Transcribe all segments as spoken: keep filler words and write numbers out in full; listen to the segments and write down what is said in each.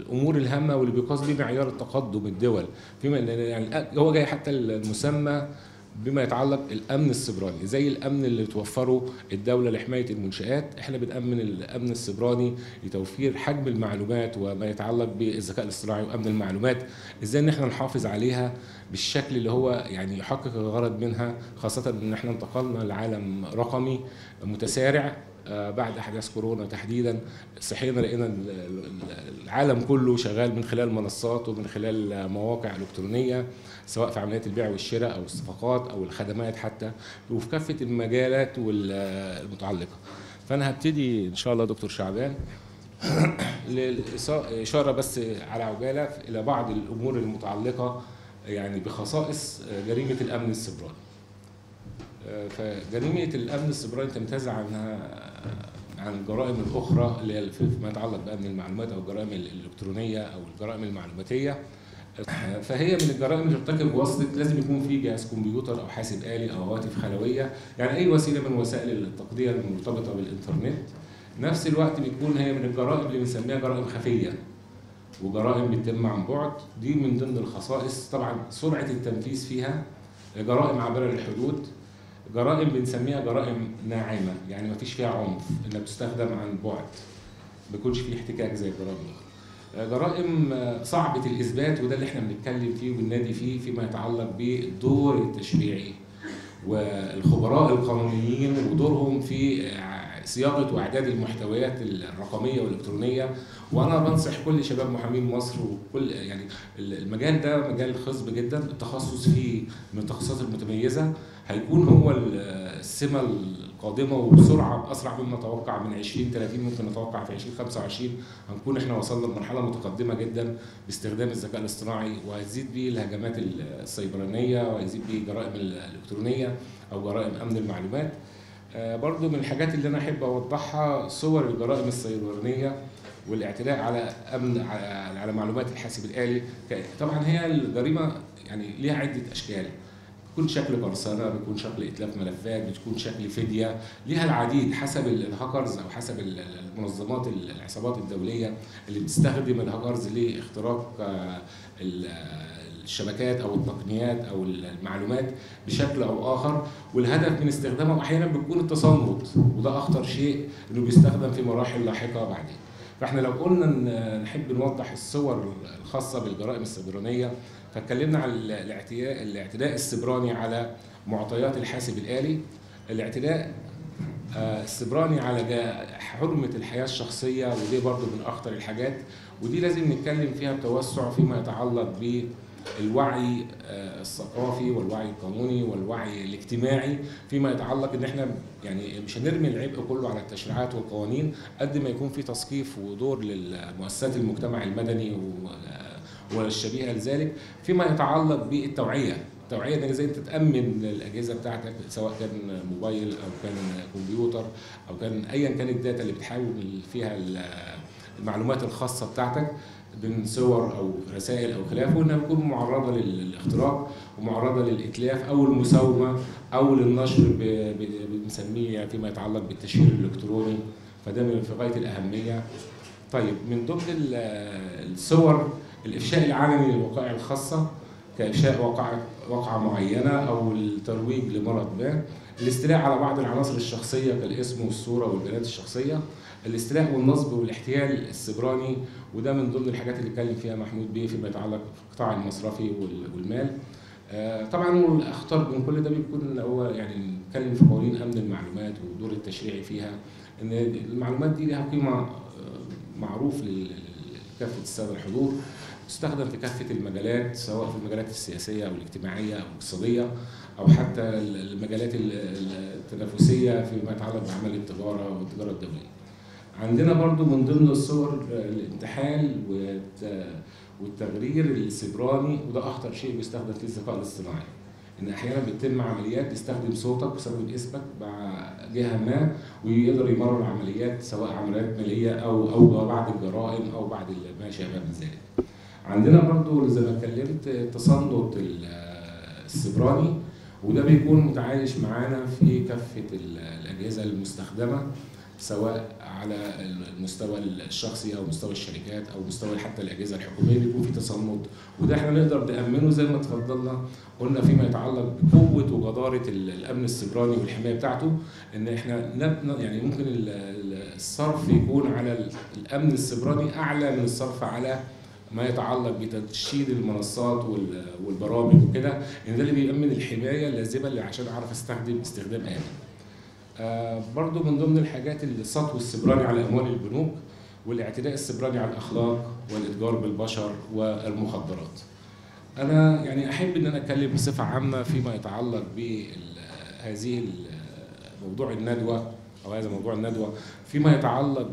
الامور الهامه واللي بيقاس بيه معيار التقدم الدول فيما يعني هو جاي حتى المسمى بما يتعلق الامن السيبراني، زي الامن اللي توفره الدوله لحمايه المنشات، احنا بنامن الامن السيبراني لتوفير حجم المعلومات وما يتعلق بالذكاء الاصطناعي وامن المعلومات، ازاي ان احنا نحافظ عليها بالشكل اللي هو يعني يحقق الغرض منها، خاصه ان احنا انتقلنا لعالم رقمي متسارع بعد احداث كورونا تحديدا. صحينا لقينا العالم كله شغال من خلال منصات ومن خلال مواقع الكترونيه، سواء في عمليات البيع والشراء او الصفقات او الخدمات حتى، وفي كافه المجالات المتعلقه. فانا هبتدي ان شاء الله دكتور شعبان للاشاره بس على عجاله الى بعض الامور المتعلقه يعني بخصائص جريمه الامن السيبراني. فجريمه الامن السيبراني تمتاز عنها عن الجرائم الاخرى اللي هي فيما يتعلق بامن المعلومات او الجرائم الالكترونيه او الجرائم المعلوماتيه. فهي من الجرائم اللي ترتكب بواسطه لازم يكون في جهاز كمبيوتر او حاسب آلي او هواتف خلويه، يعني اي وسيله من وسائل التقضيه المرتبطه بالانترنت. نفس الوقت بتكون هي من الجرائم اللي بنسميها جرائم خفيه وجرائم بتتم عن بعد. دي من ضمن الخصائص، طبعا سرعه التنفيذ فيها. جرائم عابره للحدود، جرائم بنسميها جرائم ناعمه، يعني ما فيش فيها عنف، انها بتستخدم عن بعد، ما بيكونش فيه احتكاك زي الجرائم الاخرى. جرائم صعبه الاثبات، وده اللي احنا بنتكلم فيه وبننادي فيه فيما يتعلق بالدور التشريعي والخبراء القانونيين ودورهم في صياغه واعداد المحتويات الرقميه والالكترونيه. وانا بنصح كل شباب محامين مصر وكل يعني المجال ده مجال خصب جدا، التخصص فيه من التخصصات المتميزه، هيكون هو السمه القادمه وبسرعه باسرع مما نتوقع. من عشرين ثلاثين ممكن نتوقع في عشرين خمسة وعشرين هنكون احنا وصلنا لمرحله متقدمه جدا باستخدام الذكاء الاصطناعي، وهتزيد بيه الهجمات السيبرانيه وهيزيد بيه الجرائم الالكترونيه او جرائم امن المعلومات. برضو من الحاجات اللي انا احب اوضحها صور الجرائم السيبرانيه والاعتداء على امن على معلومات الحاسب الآلي. طبعا هي الجريمه يعني ليها عده اشكال، بتكون شكل قرصنه، بتكون شكل اتلاف ملفات، بتكون شكل فديه، ليها العديد حسب الهاكرز او حسب المنظمات العصابات الدوليه اللي بتستخدم الهاكرز لاختراق الشبكات او التقنيات او المعلومات بشكل او اخر، والهدف من استخدامه احيانا بيكون التصنت، وده اخطر شيء انه بيستخدم في مراحل لاحقه بعدين. فاحنا لو قلنا نحب نوضح الصور الخاصه بالجرائم السيبرانيه، فاتكلمنا عن الاعتداء الاعتداء السيبراني على معطيات الحاسب الآلي، الاعتداء السيبراني على حرمه الحياه الشخصيه، ودي برضو من اخطر الحاجات، ودي لازم نتكلم فيها بتوسع فيما يتعلق بالوعي الثقافي والوعي القانوني والوعي الاجتماعي، فيما يتعلق ان احنا يعني مش هنرمي العبء كله على التشريعات والقوانين قد ما يكون في تثقيف ودور للمؤسسات المجتمع المدني والشبيهه لذلك فيما يتعلق بالتوعيه. التوعيه ده ازاي تتامن الاجهزه بتاعتك، سواء كان موبايل او كان كمبيوتر او كان ايا كان الداتا اللي بتحاول فيها المعلومات الخاصه بتاعتك من صور او رسائل او خلافه، وانها تكون معرضه للاختراق ومعرضه للاتلاف او المساومه او للنشر بنسميه فيما يتعلق بالتشهير الالكتروني، فده من في غايه الاهميه. طيب من ضمن الصور الافشاء العلني للوقائع الخاصه كافشاء واقعه واقعه معينه او الترويج لمرض ما، الاستيلاء على بعض العناصر الشخصيه كالاسم والصوره والبيانات الشخصيه، الاستيلاء والنصب والاحتيال السيبراني، وده من ضمن الحاجات اللي اتكلم فيها محمود بيه فيما يتعلق بالقطاع المصرفي والمال. طبعا الاخطر من كل ده بيكون هو يعني نتكلم في قوانين امن المعلومات والدور التشريعي فيها، ان المعلومات دي لها قيمه معروف لكافه الساده الحضور، تستخدم في كافه المجالات، سواء في المجالات السياسيه او الاجتماعيه او الاقتصاديه او حتى المجالات التنافسيه فيما يتعلق باعمال التجاره والتجاره الدوليه. عندنا برضو من ضمن الصور الانتحال والتغرير السيبراني، وده اخطر شيء بيستخدم فيه الذكاء الاصطناعي، ان احيانا بتتم عمليات بيستخدم صوتك ويستخدم اسمك مع جهه ما ويقدر يمرر عمليات، سواء عمليات ماليه او او بعض الجرائم او بعض ما شابه من ذلك. عندنا برضو زي ما اتكلمت التصنت السيبراني، وده بيكون متعايش معانا في كافه الاجهزه المستخدمه، سواء على المستوى الشخصي او مستوى الشركات او مستوى حتى الاجهزه الحكوميه بيكون في تصنت، وده احنا نقدر نامنه زي ما اتفضلنا قلنا فيما يتعلق بقوه وجداره الامن السيبراني والحمايه بتاعته، ان احنا يعني ممكن الصرف يكون على الامن السيبراني اعلى من الصرف على ما يتعلق بترشيد المنصات والبرامج وكده، ان ده اللي بيأمن الحمايه اللازمه اللي عشان اعرف استخدم استخدام آمن. آه برضو من ضمن الحاجات السطو السيبراني على اموال البنوك والاعتداء السيبراني على الاخلاق والاتجار بالبشر والمخدرات. انا يعني احب ان انا اتكلم بصفه عامه فيما يتعلق بهذه موضوع الندوه او هذا موضوع الندوه فيما يتعلق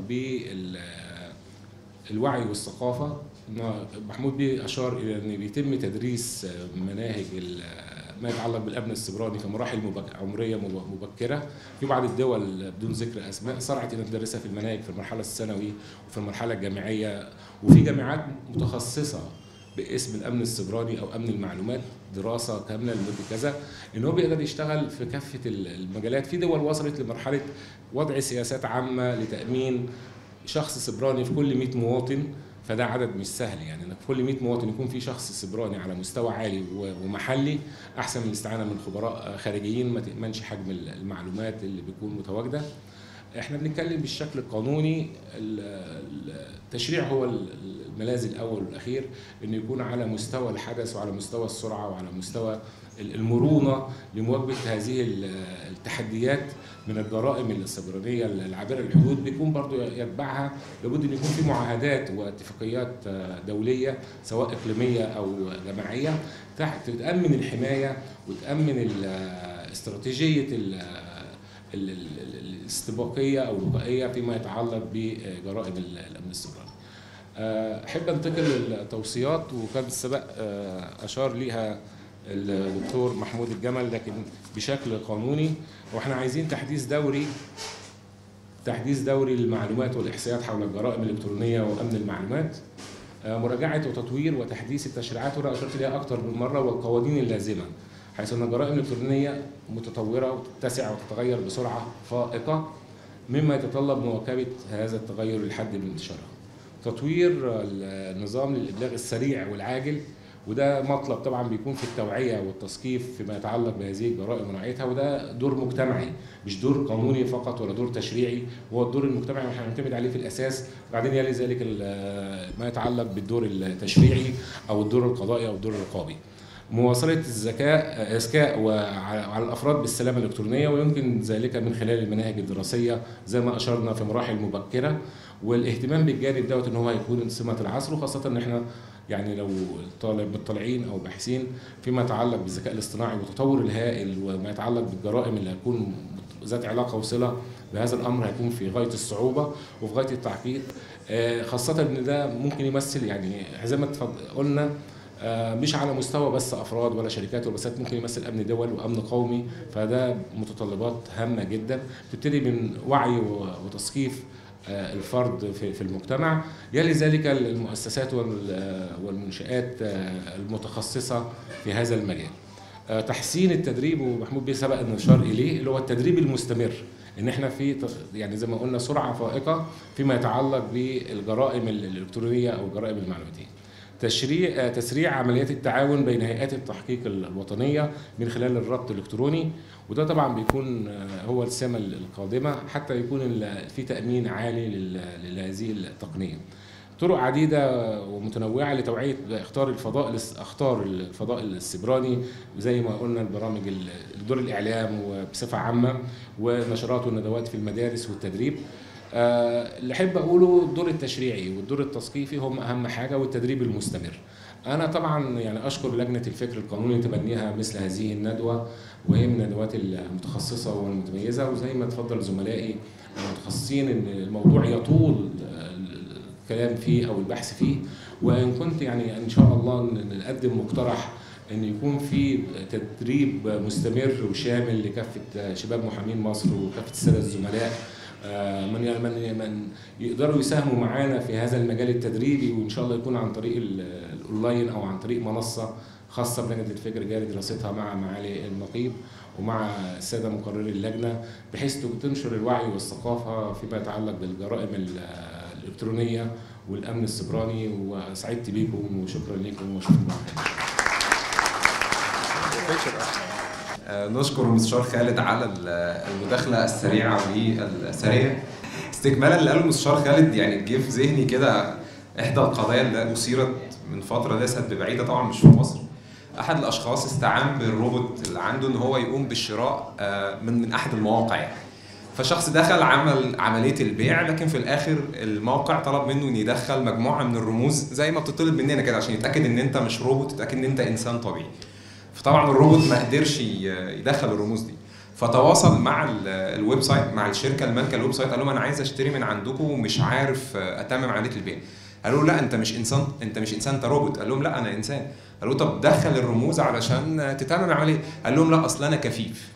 بالوعي والثقافه. محمود بيه اشار الى ان بيتم تدريس مناهج ما يتعلق بالامن السيبراني في مراحل عمريه مبكره. في بعض الدول بدون ذكر اسماء صرعت انها تدرسها في المناهج في المرحله الثانوي وفي المرحله الجامعيه، وفي جامعات متخصصه باسم الامن السيبراني او امن المعلومات، دراسه كامله لمده كذا، ان هو بيقدر يشتغل في كافه المجالات. في دول وصلت لمرحله وضع سياسات عامه لتامين شخص سيبراني في كل مئة مواطن، فده عدد مش سهل، يعني انك كل مئة مواطن يكون في شخص سيبراني على مستوى عالي ومحلي احسن من الاستعانه من خبراء خارجيين ما تامنش حجم المعلومات اللي بيكون متواجده. احنا بنتكلم بالشكل القانوني، التشريع هو الملاذ الاول والاخير، انه يكون على مستوى الحدث وعلى مستوى السرعه وعلى مستوى المرونه لمواجهه هذه التحديات من الجرائم السيبرانيه العابره للحدود. بيكون برضو يتبعها لابد ان يكون في معاهدات واتفاقيات دوليه سواء اقليميه او جماعيه تحت تامن الحمايه وتامن استراتيجيه الاستباقيه او الوقائيه فيما يتعلق بجرائم الامن السيبراني. احب انتقل للتوصيات، وكان السبق اشار ليها الدكتور محمود الجمل لكن بشكل قانوني، واحنا عايزين تحديث دوري تحديث دوري للمعلومات والاحصائيات حول الجرائم الالكترونيه وامن المعلومات، مراجعه وتطوير وتحديث التشريعات، وانا اشرت ليها اكثر من مره، والقوانين اللازمه، حيث ان الجرائم الالكترونيه متطوره وتتسع وتتغير بسرعه فائقه مما يتطلب مواكبه هذا التغير للحد من انتشارها. تطوير النظام للابلاغ السريع والعاجل، وده مطلب طبعا بيكون في التوعيه والتثقيف فيما يتعلق بهذه الجرائم ونوعيتها، وده دور مجتمعي مش دور قانوني فقط ولا دور تشريعي، هو الدور المجتمعي اللي هنعتمد عليه في الاساس، بعدين يلي ذلك ما يتعلق بالدور التشريعي او الدور القضائي او الدور الرقابي. مواصله الذكاء اذكاء على الافراد بالسلامه الالكترونيه، ويمكن ذلك من خلال المناهج الدراسيه زي ما اشرنا في مراحل مبكره، والاهتمام بالجانب دوت ان هو هيكون سمه العصر، وخاصه ان احنا يعني لو طالب مطلعين او باحثين فيما يتعلق بالذكاء الاصطناعي والتطور الهائل وما يتعلق بالجرائم اللي هتكون ذات علاقه وصله بهذا الامر هيكون في غايه الصعوبه وفي غايه التعقيد، خاصه ان ده ممكن يمثل يعني زي ما قلنا مش على مستوى بس افراد ولا شركات ولا بس، ممكن يمثل امن دول وامن قومي، فده متطلبات هامه جدا تبتدي من وعي وتثقيف الفرد في المجتمع، يلي ذلك المؤسسات والمنشآت المتخصصة في هذا المجال. تحسين التدريب، ومحمود بيه سبق ان اشار اليه، اللي هو التدريب المستمر، ان احنا في يعني زي ما قلنا سرعة فائقة فيما يتعلق بالجرائم الالكترونية او الجرائم المعلوماتية. تشريع تسريع عمليات التعاون بين هيئات التحقيق الوطنيه من خلال الربط الالكتروني، وده طبعا بيكون هو السمه القادمه حتى يكون في تامين عالي لهذه التقنيه. طرق عديده ومتنوعه لتوعيه اختار الفضاء اختار الفضاء السيبراني، زي ما قلنا البرامج دور الاعلام وبصفه عامه ونشرات والندوات في المدارس والتدريب. اللي احب اقوله الدور التشريعي والدور التثقيفي هم اهم حاجه، والتدريب المستمر. انا طبعا يعني اشكر لجنه الفكر القانوني تبنيها مثل هذه الندوه، وهي من الندوات المتخصصه والمتميزه، وزي ما اتفضل زملائي المتخصصين ان الموضوع يطول الكلام فيه او البحث فيه، وان كنت يعني ان شاء الله نقدم مقترح ان يكون في تدريب مستمر وشامل لكافه شباب محامين مصر وكافه الساده الزملاء من من من يقدروا يساهموا معانا في هذا المجال التدريبي، وان شاء الله يكون عن طريق الاونلاين او عن طريق منصه خاصه بلجنه الفكر جاري دراستها مع معالي النقيب ومع الساده مقرري اللجنه، بحيث تنشر الوعي والثقافه فيما يتعلق بالجرائم الالكترونيه والامن السيبراني. وسعدت بيكم وشكرا لكم وشكرا. نشكر المستشار خالد على المداخله السريعه والسريه. استكمالا اللي قاله المستشار خالد، يعني جه في ذهني كده احدى القضايا اللي اثيرت من فتره ليست ببعيده، طبعا مش في مصر. احد الاشخاص استعان بالروبوت اللي عنده ان هو يقوم بالشراء من من احد المواقع يعني. فشخص دخل عمل عمليه البيع، لكن في الاخر الموقع طلب منه ان يدخل مجموعه من الرموز زي ما بتطلب مننا كده عشان يتاكد ان انت مش روبوت، يتاكد ان انت انسان طبيعي. فطبعا الروبوت ما قدرش يدخل الرموز دي، فتواصل مع الويب سايت، مع الشركه المالكه الويب سايت، قال لهم انا عايز اشتري من عندكم ومش عارف اتمم عمليه البيع. قالوا له لا انت مش انسان، انت مش انسان، انت روبوت. قال لهم لا انا انسان. قالوا طب دخل الرموز علشان تتمم العمليه. قال لهم لا اصل انا كفيف.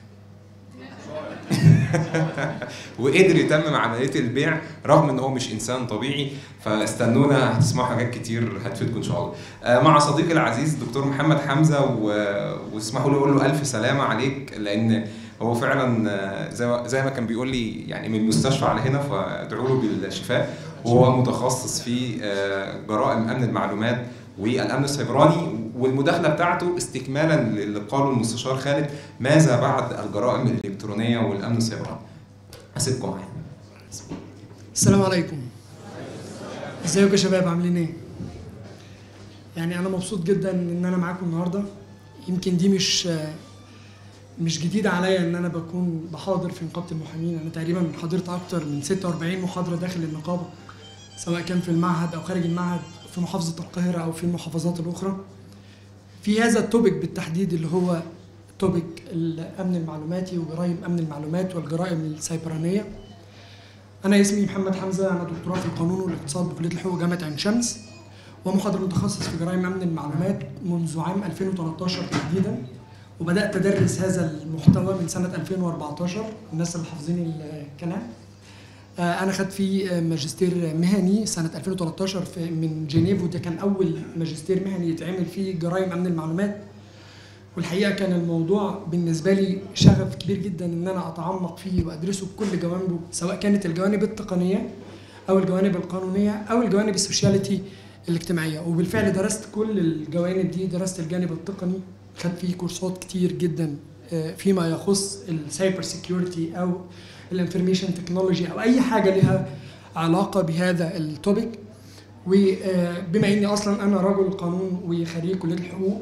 وقدر يتمم عمليه البيع رغم ان هو مش انسان طبيعي. فاستنونا هتسمعوا حاجات كتير هتفيدكم ان شاء الله. مع صديقي العزيز دكتور محمد حمزه، واسمحوا لي اقول له الف سلامه عليك، لان هو فعلا زي زي ما كان بيقول لي يعني من المستشفى على هنا، فادعوا له بالشفاء. وهو متخصص في جرائم امن المعلومات والامن السيبراني. والمداخله بتاعته استكمالا للي قاله المستشار خالد، ماذا بعد الجرائم الالكترونيه والامن السيبراني. اسيبكم معايا. السلام عليكم. ازيكم يا شباب، عاملين ايه؟ يعني انا مبسوط جدا ان انا معاكم النهارده. يمكن دي مش مش جديده عليا ان انا بكون بحاضر في نقابه المحامين. انا تقريبا حضرت اكتر من ستة وأربعين محاضره داخل النقابه، سواء كان في المعهد او خارج المعهد، في محافظه القاهره او في المحافظات الاخرى، في هذا التوبيك بالتحديد اللي هو توبيك الامن المعلوماتي وجرائم امن المعلومات والجرائم السيبرانيه. انا اسمي محمد حمزه، انا دكتوراه في القانون والاقتصاد بكليه الحقوق جامعه عين شمس، ومحاضر متخصص في جرائم امن المعلومات منذ عام ألفين وثلاثة عشر تحديدا، وبدات ادرس هذا المحتوى من سنه ألفين وأربعة عشر. الناس اللي حافظين الكلام، انا خدت فيه ماجستير مهني سنه ألفين وثلاثة عشر في من جنيف، وده كان اول ماجستير مهني يتعمل فيه جرائم امن المعلومات. والحقيقه كان الموضوع بالنسبه لي شغف كبير جدا ان انا اتعمق فيه وادرسه بكل جوانبه، سواء كانت الجوانب التقنيه او الجوانب القانونيه او الجوانب السوشياليتي الاجتماعيه. وبالفعل درست كل الجوانب دي. درست الجانب التقني، خدت فيه كورسات كتير جدا فيما يخص السايبر سيكيورتي او الانفورميشن تكنولوجي او اي حاجه لها علاقه بهذا التوبيك. وبما اني اصلا انا رجل قانون وخريج كليه الحقوق،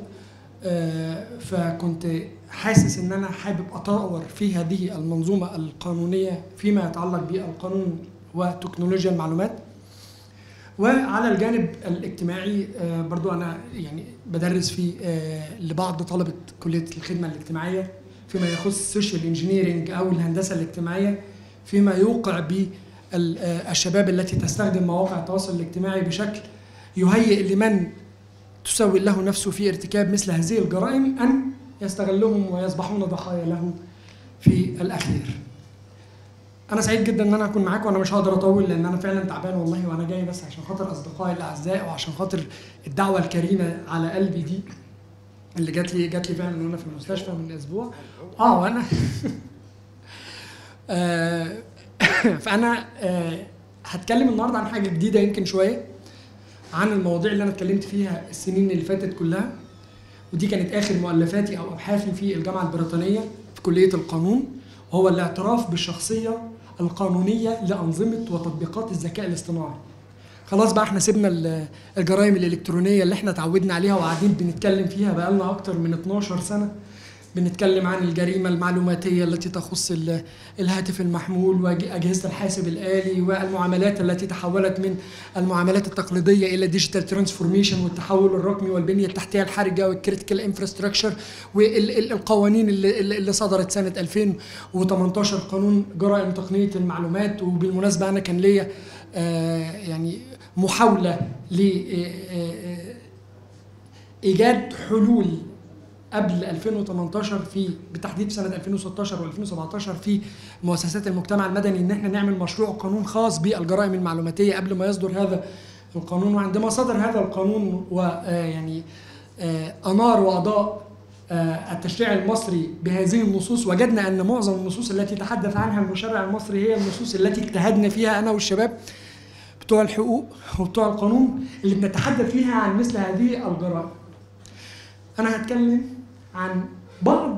فكنت حاسس ان انا حابب اطور في هذه المنظومه القانونيه فيما يتعلق بالقانون وتكنولوجيا المعلومات. وعلى الجانب الاجتماعي برضو انا يعني بدرس في لبعض طلبه كليه الخدمه الاجتماعيه فيما يخص السوشيال انجينيرنج او الهندسه الاجتماعيه، فيما يوقع بالشباب التي تستخدم مواقع التواصل الاجتماعي بشكل يهيئ لمن تسول له نفسه في ارتكاب مثل هذه الجرائم ان يستغلهم ويصبحون ضحايا له في الاخير. انا سعيد جدا ان انا اكون معاكم، وانا مش هقدر اطول لان انا فعلا تعبان والله، وانا جاي بس عشان خاطر اصدقائي الاعزاء وعشان خاطر الدعوه الكريمه على قلبي دي اللي جات لي جات لي فعلا وانا في المستشفى من اسبوع. اه وانا آه فانا آه هتكلم النهارده عن حاجه جديده يمكن شويه عن المواضيع اللي انا اتكلمت فيها السنين اللي فاتت كلها، ودي كانت اخر مؤلفاتي او ابحاثي في الجامعه البريطانيه في كليه القانون، وهو الاعتراف بالشخصيه القانونيه لانظمه وتطبيقات الذكاء الاصطناعي. خلاص بقى احنا سيبنا الجرائم الالكترونيه اللي احنا اتعودنا عليها وقاعدين بنتكلم فيها بقالنا اكتر من اتناشر سنه. بنتكلم عن الجريمه المعلوماتيه التي تخص الهاتف المحمول واجهزه الحاسب الالي والمعاملات التي تحولت من المعاملات التقليديه الى ديجيتال ترانسفورميشن والتحول الرقمي والبنيه التحتيه الحرجه والكريتيكال انفراستراكشر والقوانين اللي, اللي صدرت سنه ألفين وثمانية عشر، قانون جرائم تقنيه المعلومات. وبالمناسبه انا كان ليا آه يعني محاوله لايجاد حلول قبل ألفين وثمانية عشر في بالتحديد سنه ألفين وستة عشر وألفين وسبعة عشر في مؤسسات المجتمع المدني، ان احنا نعمل مشروع قانون خاص بالجرائم المعلوماتيه قبل ما يصدر هذا القانون. وعندما صدر هذا القانون ويعني انار واضاء التشريع المصري بهذه النصوص، وجدنا ان معظم النصوص التي تحدث عنها المشرع المصري هي النصوص التي اجتهدنا فيها انا والشباب بتوع الحقوق وبتوع القانون اللي بنتحدث فيها عن مثل هذه الجرائم. انا هتكلم عن بعض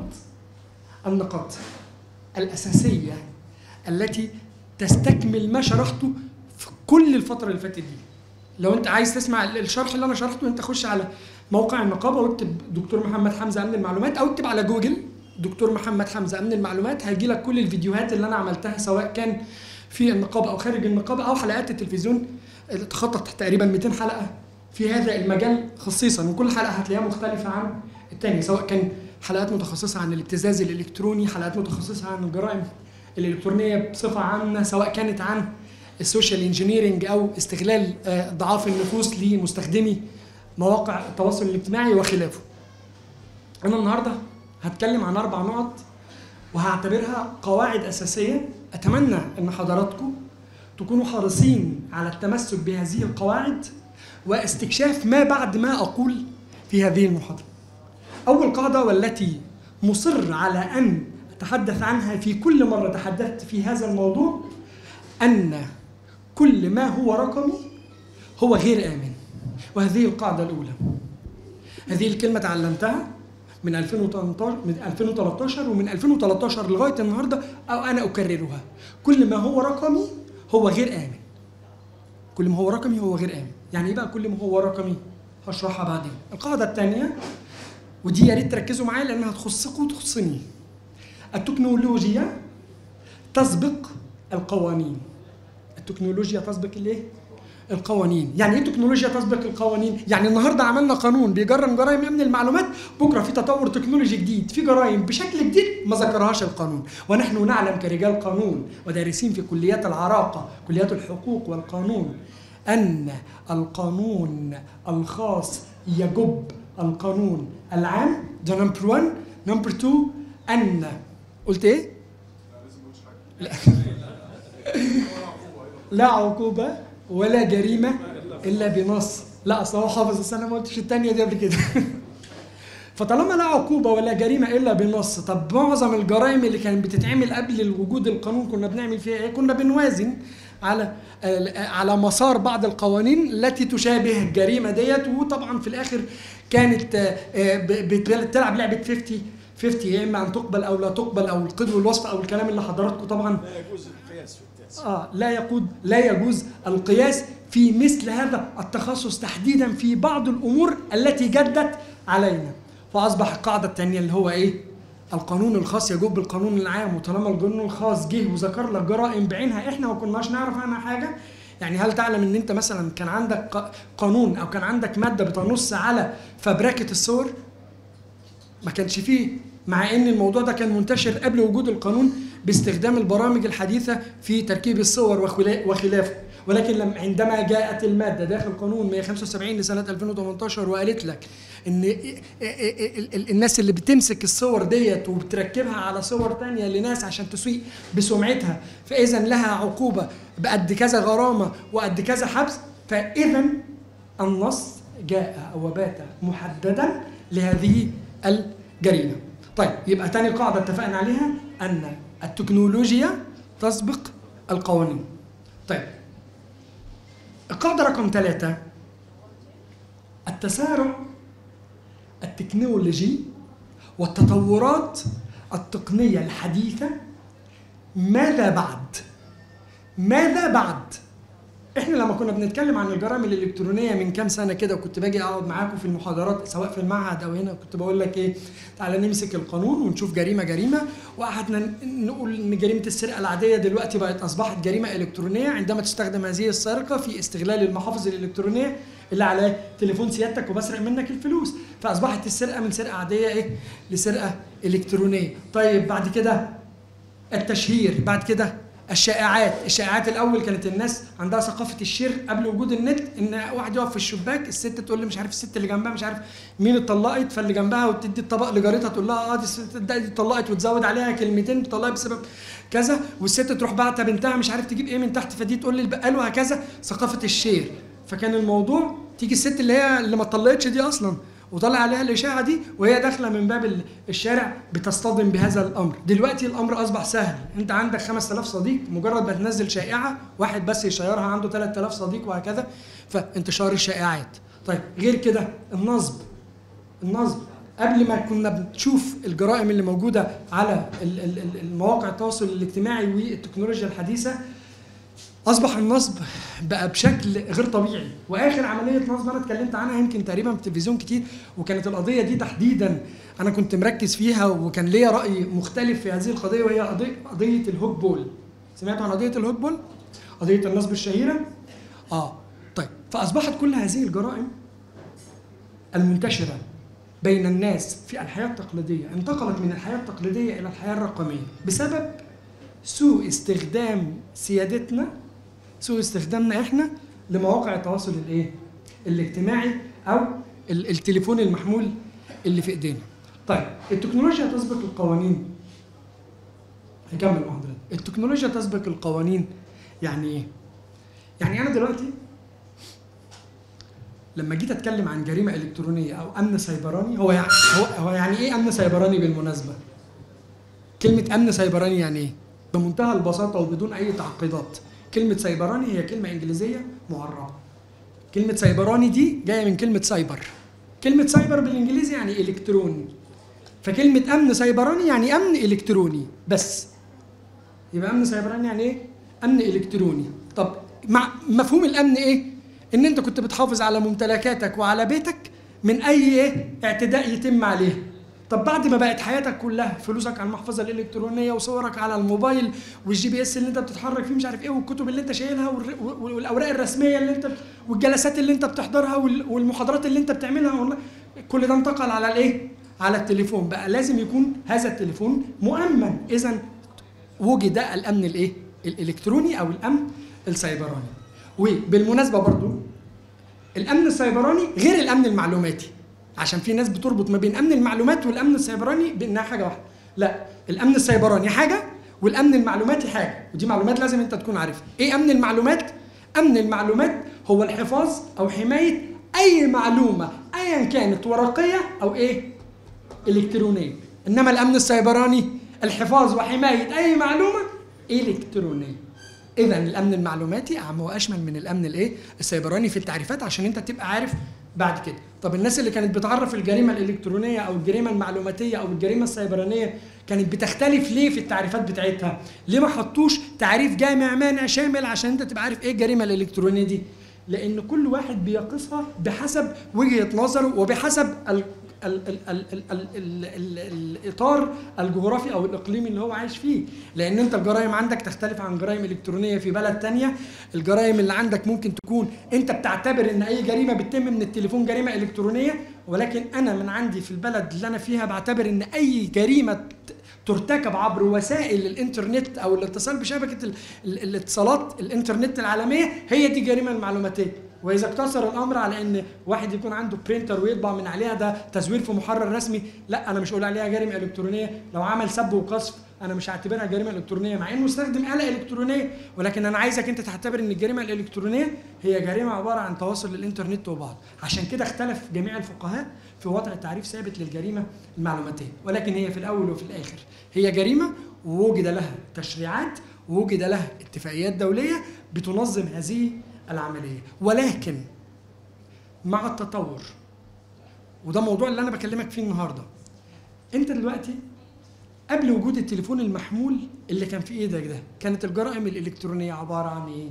النقاط الاساسيه التي تستكمل ما شرحته في كل الفتره اللي فاتت دي. لو انت عايز تسمع الشرح اللي انا شرحته، انت خش على موقع النقابه واكتب دكتور محمد حمزه امن المعلومات، او اكتب على جوجل دكتور محمد حمزه امن المعلومات، هيجي لك كل الفيديوهات اللي انا عملتها سواء كان في النقابه او خارج النقابه او حلقات التلفزيون اللي تخطط تقريبا مئتين حلقه في هذا المجال خصيصا، وكل حلقه هتلاقيها مختلفه عن الثانيه، سواء كان حلقات متخصصه عن الابتزاز الالكتروني، حلقات متخصصه عن الجرائم الالكترونيه بصفه عامه، سواء كانت عن السوشيال انجينيرنج او استغلال ضعاف النفوس لمستخدمي مواقع التواصل الاجتماعي وخلافه. انا النهارده هتكلم عن اربع نقط وهعتبرها قواعد اساسيه، اتمنى ان حضراتكم تكونوا حريصين على التمسك بهذه القواعد واستكشاف ما بعد ما اقول في هذه المحاضره. اول قاعده والتي مصر على ان اتحدث عنها في كل مره تحدثت في هذا الموضوع، ان كل ما هو رقمي هو غير آمن، وهذه القاعدة الأولى. هذه الكلمة تعلمتها من ألفين وثلاثة عشر ومن ألفين وثلاثة عشر لغاية النهاردة، أو أنا أكررها: كل ما هو رقمي هو غير آمن. كل ما هو رقمي هو غير آمن. يعني إيه بقى كل ما هو رقمي؟ هشرحها بعدين. القاعدة الثانية، ودي يا ريت تركزوا معايا لأنها تخصكم وتخصني: التكنولوجيا تسبق القوانين. التكنولوجيا تسبق الايه؟ القوانين. يعني ايه تكنولوجيا تسبق القوانين؟ يعني النهارده عملنا قانون بيجرم جرائم امن المعلومات، بكره في تطور تكنولوجي جديد في جرائم بشكل جديد ما ذكرهاش القانون، ونحن نعلم كرجال قانون ودارسين في كليات العراقه، كليات الحقوق والقانون، ان القانون الخاص يجب القانون العام. ده نمبر واحد. نمبر اتنين، ان قلت ايه؟ لا لا عقوبة ولا جريمة إلا بنص. لا أصل هو حافظ، بس أنا ما قلتش الثانية دي قبل كده. فطالما لا عقوبة ولا جريمة إلا بنص، طب معظم الجرائم اللي كانت بتتعمل قبل وجود القانون كنا بنعمل فيها إيه؟ كنا بنوازن على على مسار بعض القوانين التي تشابه الجريمة ديت، وطبعا في الآخر كانت بتلعب لعبة خمسين خمسين، يا إما أن تقبل أو لا تقبل، أو القيد والوصف، أو الكلام اللي حضراتكم طبعا لا يجوز القياس في التاسع. آه لا يقود لا يجوز القياس في مثل هذا التخصص تحديدا في بعض الأمور التي جدت علينا. فأصبح القاعدة الثانية اللي هو إيه؟ القانون الخاص يجب بالقانون العام. وطالما القانون الخاص جه وذكر لك جرائم بعينها احنا ما كناش نعرف عنها حاجة. يعني هل تعلم ان انت مثلا كان عندك قانون او كان عندك مادة بتنص على فبركة الصور؟ ما كانش فيه، مع ان الموضوع ده كان منتشر قبل وجود القانون باستخدام البرامج الحديثة في تركيب الصور وخلافه، ولكن لما عندما جاءت المادة داخل قانون مئة وخمسة وسبعين لسنة ألفين وثمانية عشر وقالت لك ان الناس اللي بتمسك الصور ديت وبتركبها على صور تانية لناس عشان تسوء بسمعتها، فاذا لها عقوبة بقد كذا غرامة وقد كذا حبس، فاذا النص جاء وبات محددا لهذه الجريمة. طيب يبقى تاني قاعدة اتفقنا عليها أن التكنولوجيا تسبق القوانين. طيب القاعدة رقم ثلاثة: التسارع التكنولوجي والتطورات التقنية الحديثة. ماذا بعد؟ ماذا بعد؟ احنا لما كنا بنتكلم عن الجرائم الالكترونيه من كام سنه كده، وكنت باجي اقعد معاكم في المحاضرات سواء في المعهد او هنا، كنت بقول لك ايه؟ تعالى نمسك القانون ونشوف جريمه جريمه، وقعدنا نقول ان جريمه السرقه العاديه دلوقتي بقت اصبحت جريمه الكترونيه عندما تستخدم هذه السرقه في استغلال المحافظ الالكترونيه اللي على تليفون سيادتك وبسرق منك الفلوس، فاصبحت السرقه من سرقه عاديه ايه؟ لسرقه الكترونيه. طيب بعد كده التشهير، بعد كده الشائعات. الشائعات الاول كانت الناس عندها ثقافه الشير قبل وجود النت، ان واحد يقف في الشباك، الست تقول لي مش عارف الست اللي جنبها مش عارف مين اتطلقت، فاللي جنبها وتدي الطبق لجارتها تقول لها اه دي الست دي اتطلقت، وتزود عليها كلمتين اتطلقت بسبب كذا، والست تروح بعتها بنتها مش عارف تجيب ايه من تحت، فدي تقول لي البقال، وهكذا. ثقافه الشير. فكان الموضوع تيجي الست اللي هي اللي ما اتطلقتش دي اصلا وطلع عليها الاشاعه دي وهي داخله من باب الشارع بتصطدم بهذا الامر. دلوقتي الامر اصبح سهل، انت عندك خمسة آلاف صديق، مجرد ما تنزل شائعه واحد بس يشيرها عنده ثلاثة آلاف صديق وهكذا، فانتشار الشائعات. طيب غير كده النصب، النصب قبل ما كنا بنشوف الجرائم اللي موجوده على المواقع التواصل الاجتماعي والتكنولوجيا الحديثه، اصبح النصب بقى بشكل غير طبيعي. واخر عمليه نصب انا اتكلمت عنها يمكن تقريبا في التلفزيون كتير، وكانت القضيه دي تحديدا انا كنت مركز فيها وكان ليا راي مختلف في هذه القضيه، وهي قضيه قضيه الهوك بول. سمعتوا عن قضيه الهوك بول؟ قضيه النصب الشهيره؟ اه طيب، فاصبحت كل هذه الجرائم المنتشره بين الناس في الحياه التقليديه انتقلت من الحياه التقليديه الى الحياه الرقميه بسبب سوء استخدام سيادتنا، سوء استخدامنا احنا لمواقع التواصل الايه؟ الاجتماعي او التليفون المحمول اللي في ايدينا. طيب التكنولوجيا تسبق القوانين. هكمل مع حضرتك. التكنولوجيا تسبق القوانين يعني ايه؟ يعني انا دلوقتي لما جيت اتكلم عن جريمه الكترونيه او امن سيبراني، هو يعني هو, هو يعني ايه امن سيبراني بالمناسبه؟ كلمه امن سيبراني يعني ايه؟ بمنتهى البساطه وبدون اي تعقيدات، كلمه سيبراني هي كلمه انجليزيه معربه. كلمه سيبراني دي جايه من كلمه سايبر. كلمه سايبر بالانجليزي يعني الكتروني. فكلمه امن سيبراني يعني امن الكتروني بس. يبقى امن سيبراني يعني ايه؟ امن الكتروني. طب مع مفهوم الامن ايه؟ ان انت كنت بتحافظ على ممتلكاتك وعلى بيتك من اي ايه؟ اعتداء يتم عليه. طب بعد ما بقت حياتك كلها فلوسك على المحفظه الالكترونيه وصورك على الموبايل والجي بي اس اللي انت بتتحرك فيه مش عارف ايه والكتب اللي انت شايلها والاوراق الرسميه اللي انت والجلسات اللي انت بتحضرها والمحاضرات اللي انت بتعملها، كل ده انتقل على الايه؟ على التليفون. بقى لازم يكون هذا التليفون مؤمن. اذا وجد الامن الايه؟ الالكتروني او الامن السيبراني. وبالمناسبه برضو الامن السيبراني غير الامن المعلوماتي، عشان في ناس بتربط ما بين امن المعلومات والامن السيبراني بانها حاجه واحده. لا، الامن السيبراني حاجه والامن المعلوماتي حاجه، ودي معلومات لازم انت تكون عارفها. ايه امن المعلومات؟ امن المعلومات هو الحفاظ او حمايه اي معلومه ايا كانت ورقيه او ايه؟ الكترونيه. انما الامن السيبراني الحفاظ وحمايه اي معلومه الكترونيه. اذا الامن المعلوماتي اعم واشمل من الامن الايه؟ السيبراني في التعريفات، عشان انت تبقى عارف بعد كده. طب الناس اللي كانت بتعرف الجريمه الالكترونيه او الجريمه المعلوماتيه او الجريمه السيبرانيه كانت بتختلف ليه في التعريفات بتاعتها؟ ليه ما حطوش تعريف جامع مانع شامل عشان انت تبقى عارف ايه الجريمه الالكترونيه دي؟ لان كل واحد بيقيسها بحسب وجهه نظره وبحسب ال ال ال ال ال ال ال ال الاطار الجغرافي او الاقليمي اللي هو عايش فيه. لان انت الجرائم عندك تختلف عن جرائم الكترونيه في بلد تانية. الجرائم اللي عندك ممكن تكون انت بتعتبر ان اي جريمه بتتم من التليفون جريمه الكترونيه، ولكن انا من عندي في البلد اللي انا فيها بعتبر ان اي جريمه ترتكب عبر وسائل الانترنت او الاتصال بشبكه ال ال الاتصالات الانترنت العالميه هي دي الجريمه المعلوماتيه. واذا اقتصر الامر على ان واحد يكون عنده برينتر ويطبع من عليها ده تزوير في محرر رسمي، لا انا مش هقول عليها جريمه الكترونيه. لو عمل سب وقذف انا مش هعتبرها جريمه الكترونيه مع انه استخدم آلة الكترونيه، ولكن انا عايزك انت تعتبر ان الجريمه الالكترونيه هي جريمه عباره عن تواصل الانترنت وبعض. عشان كده اختلف جميع الفقهاء في وضع تعريف ثابت للجريمه المعلوماتيه، ولكن هي في الاول وفي الاخر هي جريمه ووجد لها تشريعات ووجد لها اتفاقيات دوليه بتنظم هذه العمليه. ولكن مع التطور، وده موضوع اللي انا بكلمك فيه النهارده، انت دلوقتي قبل وجود التليفون المحمول اللي كان في ايدك ده كانت الجرائم الالكترونيه عباره عن ايه؟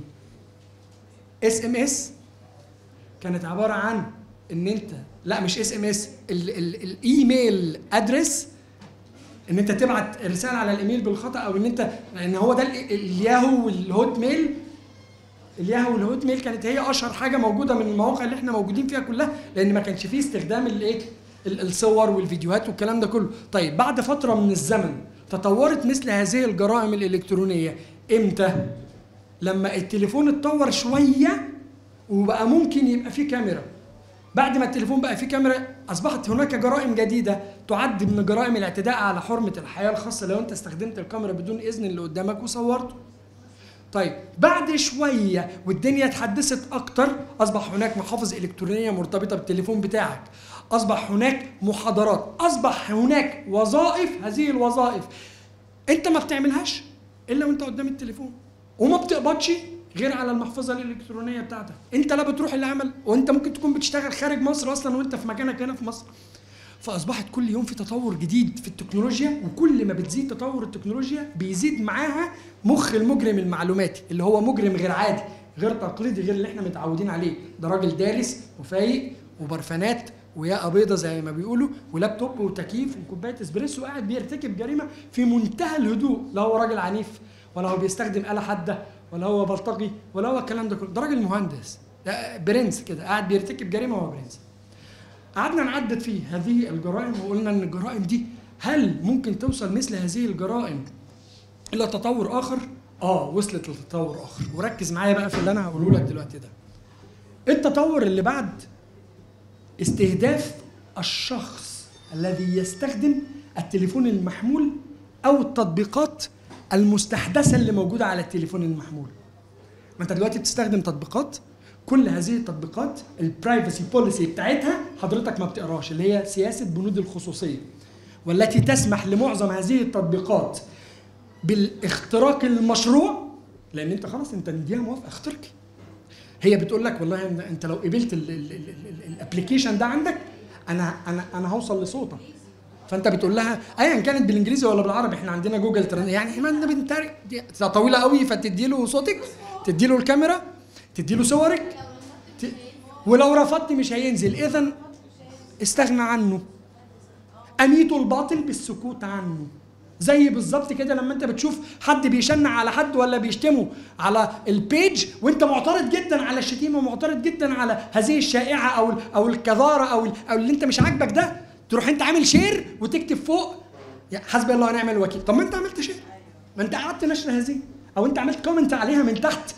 اس ام اس. كانت عباره عن ان انت لا مش اس ام اس، الايميل ادرس، ان انت تبعت رساله على الايميل بالخطا، او ان انت لان هو ده الياهو والهوت ميل. الياهو والهوت ميل كانت هي اشهر حاجه موجوده من المواقع اللي احنا موجودين فيها كلها، لان ما كانش فيه استخدام الايه؟ الصور والفيديوهات والكلام ده كله. طيب بعد فتره من الزمن تطورت مثل هذه الجرائم الالكترونيه. امتى؟ لما التليفون اتطور شويه وبقى ممكن يبقى فيه كاميرا. بعد ما التليفون بقى فيه كاميرا اصبحت هناك جرائم جديده تعد من جرائم الاعتداء على حرمه الحياه الخاصه لو انت استخدمت الكاميرا بدون اذن اللي قدامك وصورته. طيب بعد شويه والدنيا اتحدثت اكتر، اصبح هناك محافظ الكترونيه مرتبطه بالتليفون بتاعك، اصبح هناك محاضرات، اصبح هناك وظائف. هذه الوظائف انت ما بتعملهاش الا وانت قدام التليفون، وما بتقبضش غير على المحفظه الالكترونيه بتاعتك. انت لا بتروح العمل، وانت ممكن تكون بتشتغل خارج مصر اصلا وانت في مكانك هنا في مصر. فاصبحت كل يوم في تطور جديد في التكنولوجيا، وكل ما بتزيد تطور التكنولوجيا بيزيد معاها مخ المجرم المعلوماتي، اللي هو مجرم غير عادي غير تقليدي غير اللي احنا متعودين عليه. ده راجل دارس وفايق وبرفانات وياقه بيضه زي ما بيقولوا ولابتوب وتكييف وكوبايه اسبريسو، وقاعد بيرتكب جريمه في منتهى الهدوء. لا هو راجل عنيف، ولا هو بيستخدم آلة حادة، ولا هو بلطجي، ولا هو الكلام ده كله. ده راجل مهندس، ده برنس كده قاعد بيرتكب جريمه وهو برنس. قعدنا نعدد في هذه الجرائم وقلنا ان الجرائم دي هل ممكن توصل مثل هذه الجرائم الى تطور اخر؟ اه وصلت لتطور اخر، وركز معايا بقى في اللي انا هقوله لك دلوقتي ده. التطور اللي بعد استهداف الشخص الذي يستخدم التليفون المحمول او التطبيقات المستحدثه اللي موجوده على التليفون المحمول. ما انت دلوقتي بتستخدم تطبيقات، كل هذه التطبيقات البرايفسي بوليسي بتاعتها حضرتك ما بتقراش، اللي هي سياسه بنود الخصوصيه، والتي تسمح لمعظم هذه التطبيقات بالاختراق المشروع، لان انت خلاص انت مديها موافقه اخترقي. هي بتقول لك والله انت لو قبلت الابلكيشن ده عندك انا انا انا هوصل لصوتك. فانت بتقول لها ايا كانت بالانجليزي ولا بالعربي، احنا عندنا جوجل ترند، يعني احنا عندنا بنترجم طويله قوي، فتدي له صوتك، تدي له الكاميرا، تدي له صورك، ت... ولو رفضت مش هينزل. اذا استغنى عنه، اميتوا الباطل بالسكوت عنه. زي بالظبط كده لما انت بتشوف حد بيشنع على حد ولا بيشتمه على البيج، وانت معترض جدا على الشتيمه ومعترض جدا على هذه الشائعه او او الكظاره او او اللي انت مش عاجبك ده، تروح انت عامل شير وتكتب فوق حسبي الله ونعم الوكيل. طب ما انت عملت شير، ما انت قعدت نشر هذه، او انت عملت كومنت عليها من تحت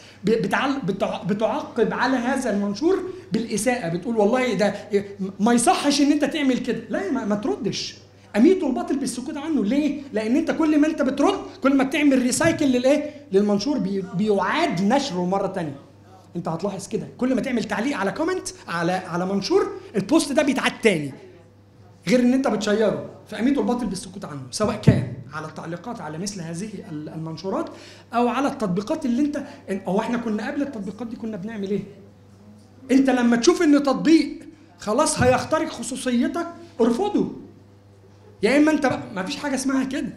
بتعقب على هذا المنشور بالاساءه، بتقول والله ده ما يصحش ان انت تعمل كده. لا، ما, ما تردش، اميتوا الباطل بالسكوت عنه. ليه؟ لان انت كل ما انت بترد كل ما بتعمل ريسايكل للايه؟ للمنشور، بي بيعاد نشره مره ثانيه. انت هتلاحظ كده كل ما تعمل تعليق على كومنت على على منشور، البوست ده بيتعاد تاني غير ان انت بتشيره. فاميتوا الباطل بالسكوت عنه، سواء كان على التعليقات على مثل هذه المنشورات او على التطبيقات اللي انت، او احنا كنا قبل التطبيقات دي كنا بنعمل ايه؟ انت لما تشوف ان تطبيق خلاص هيخترق خصوصيتك ارفضه. يا اما انت بقى ما فيش حاجه اسمها كده.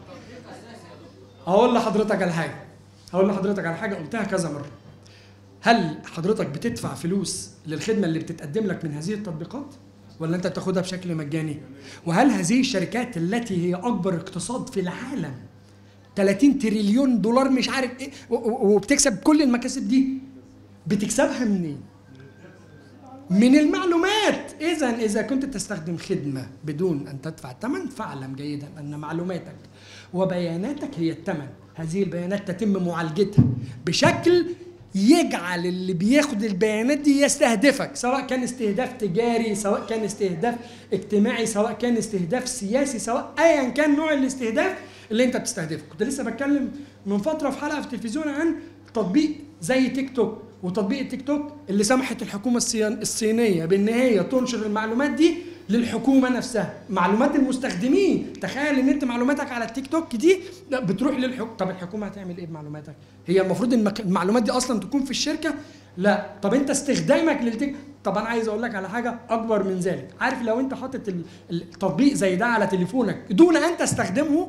هقول لحضرتك على حاجه هقول لحضرتك على حاجه قلتها كذا مره. هل حضرتك بتدفع فلوس للخدمه اللي بتتقدم لك من هذه التطبيقات، ولا انت بتاخدها بشكل مجاني؟ وهل هذه الشركات التي هي اكبر اقتصاد في العالم، ثلاثين تريليون دولار مش عارف ايه، وبتكسب كل المكاسب دي، بتكسبها منين؟ من المعلومات. اذا اذا كنت تستخدم خدمه بدون ان تدفع الثمن، فاعلم جيدا ان معلوماتك وبياناتك هي الثمن. هذه البيانات تتم معالجتها بشكل يجعل اللي بياخد البيانات دي يستهدفك، سواء كان استهداف تجاري، سواء كان استهداف اجتماعي، سواء كان استهداف سياسي، سواء ايا كان نوع الاستهداف اللي انت بتستهدفه. كنت لسه بتكلم من فتره في حلقه في التلفزيون عن تطبيق زي تيك توك، وتطبيق التيك توك اللي سمحت الحكومه الصينيه بان هي تنشر المعلومات دي للحكومه نفسها، معلومات المستخدمين. تخيل ان انت معلوماتك على التيك توك دي بتروح للحكومه. طب الحكومه هتعمل ايه بمعلوماتك؟ هي المفروض ان المعلومات دي اصلا تكون في الشركه؟ لا. طب انت استخدامك للتيك، طب انا عايز اقول لك على حاجه اكبر من ذلك. عارف لو انت حاطط التطبيق زي ده على تليفونك دون ان تستخدمه،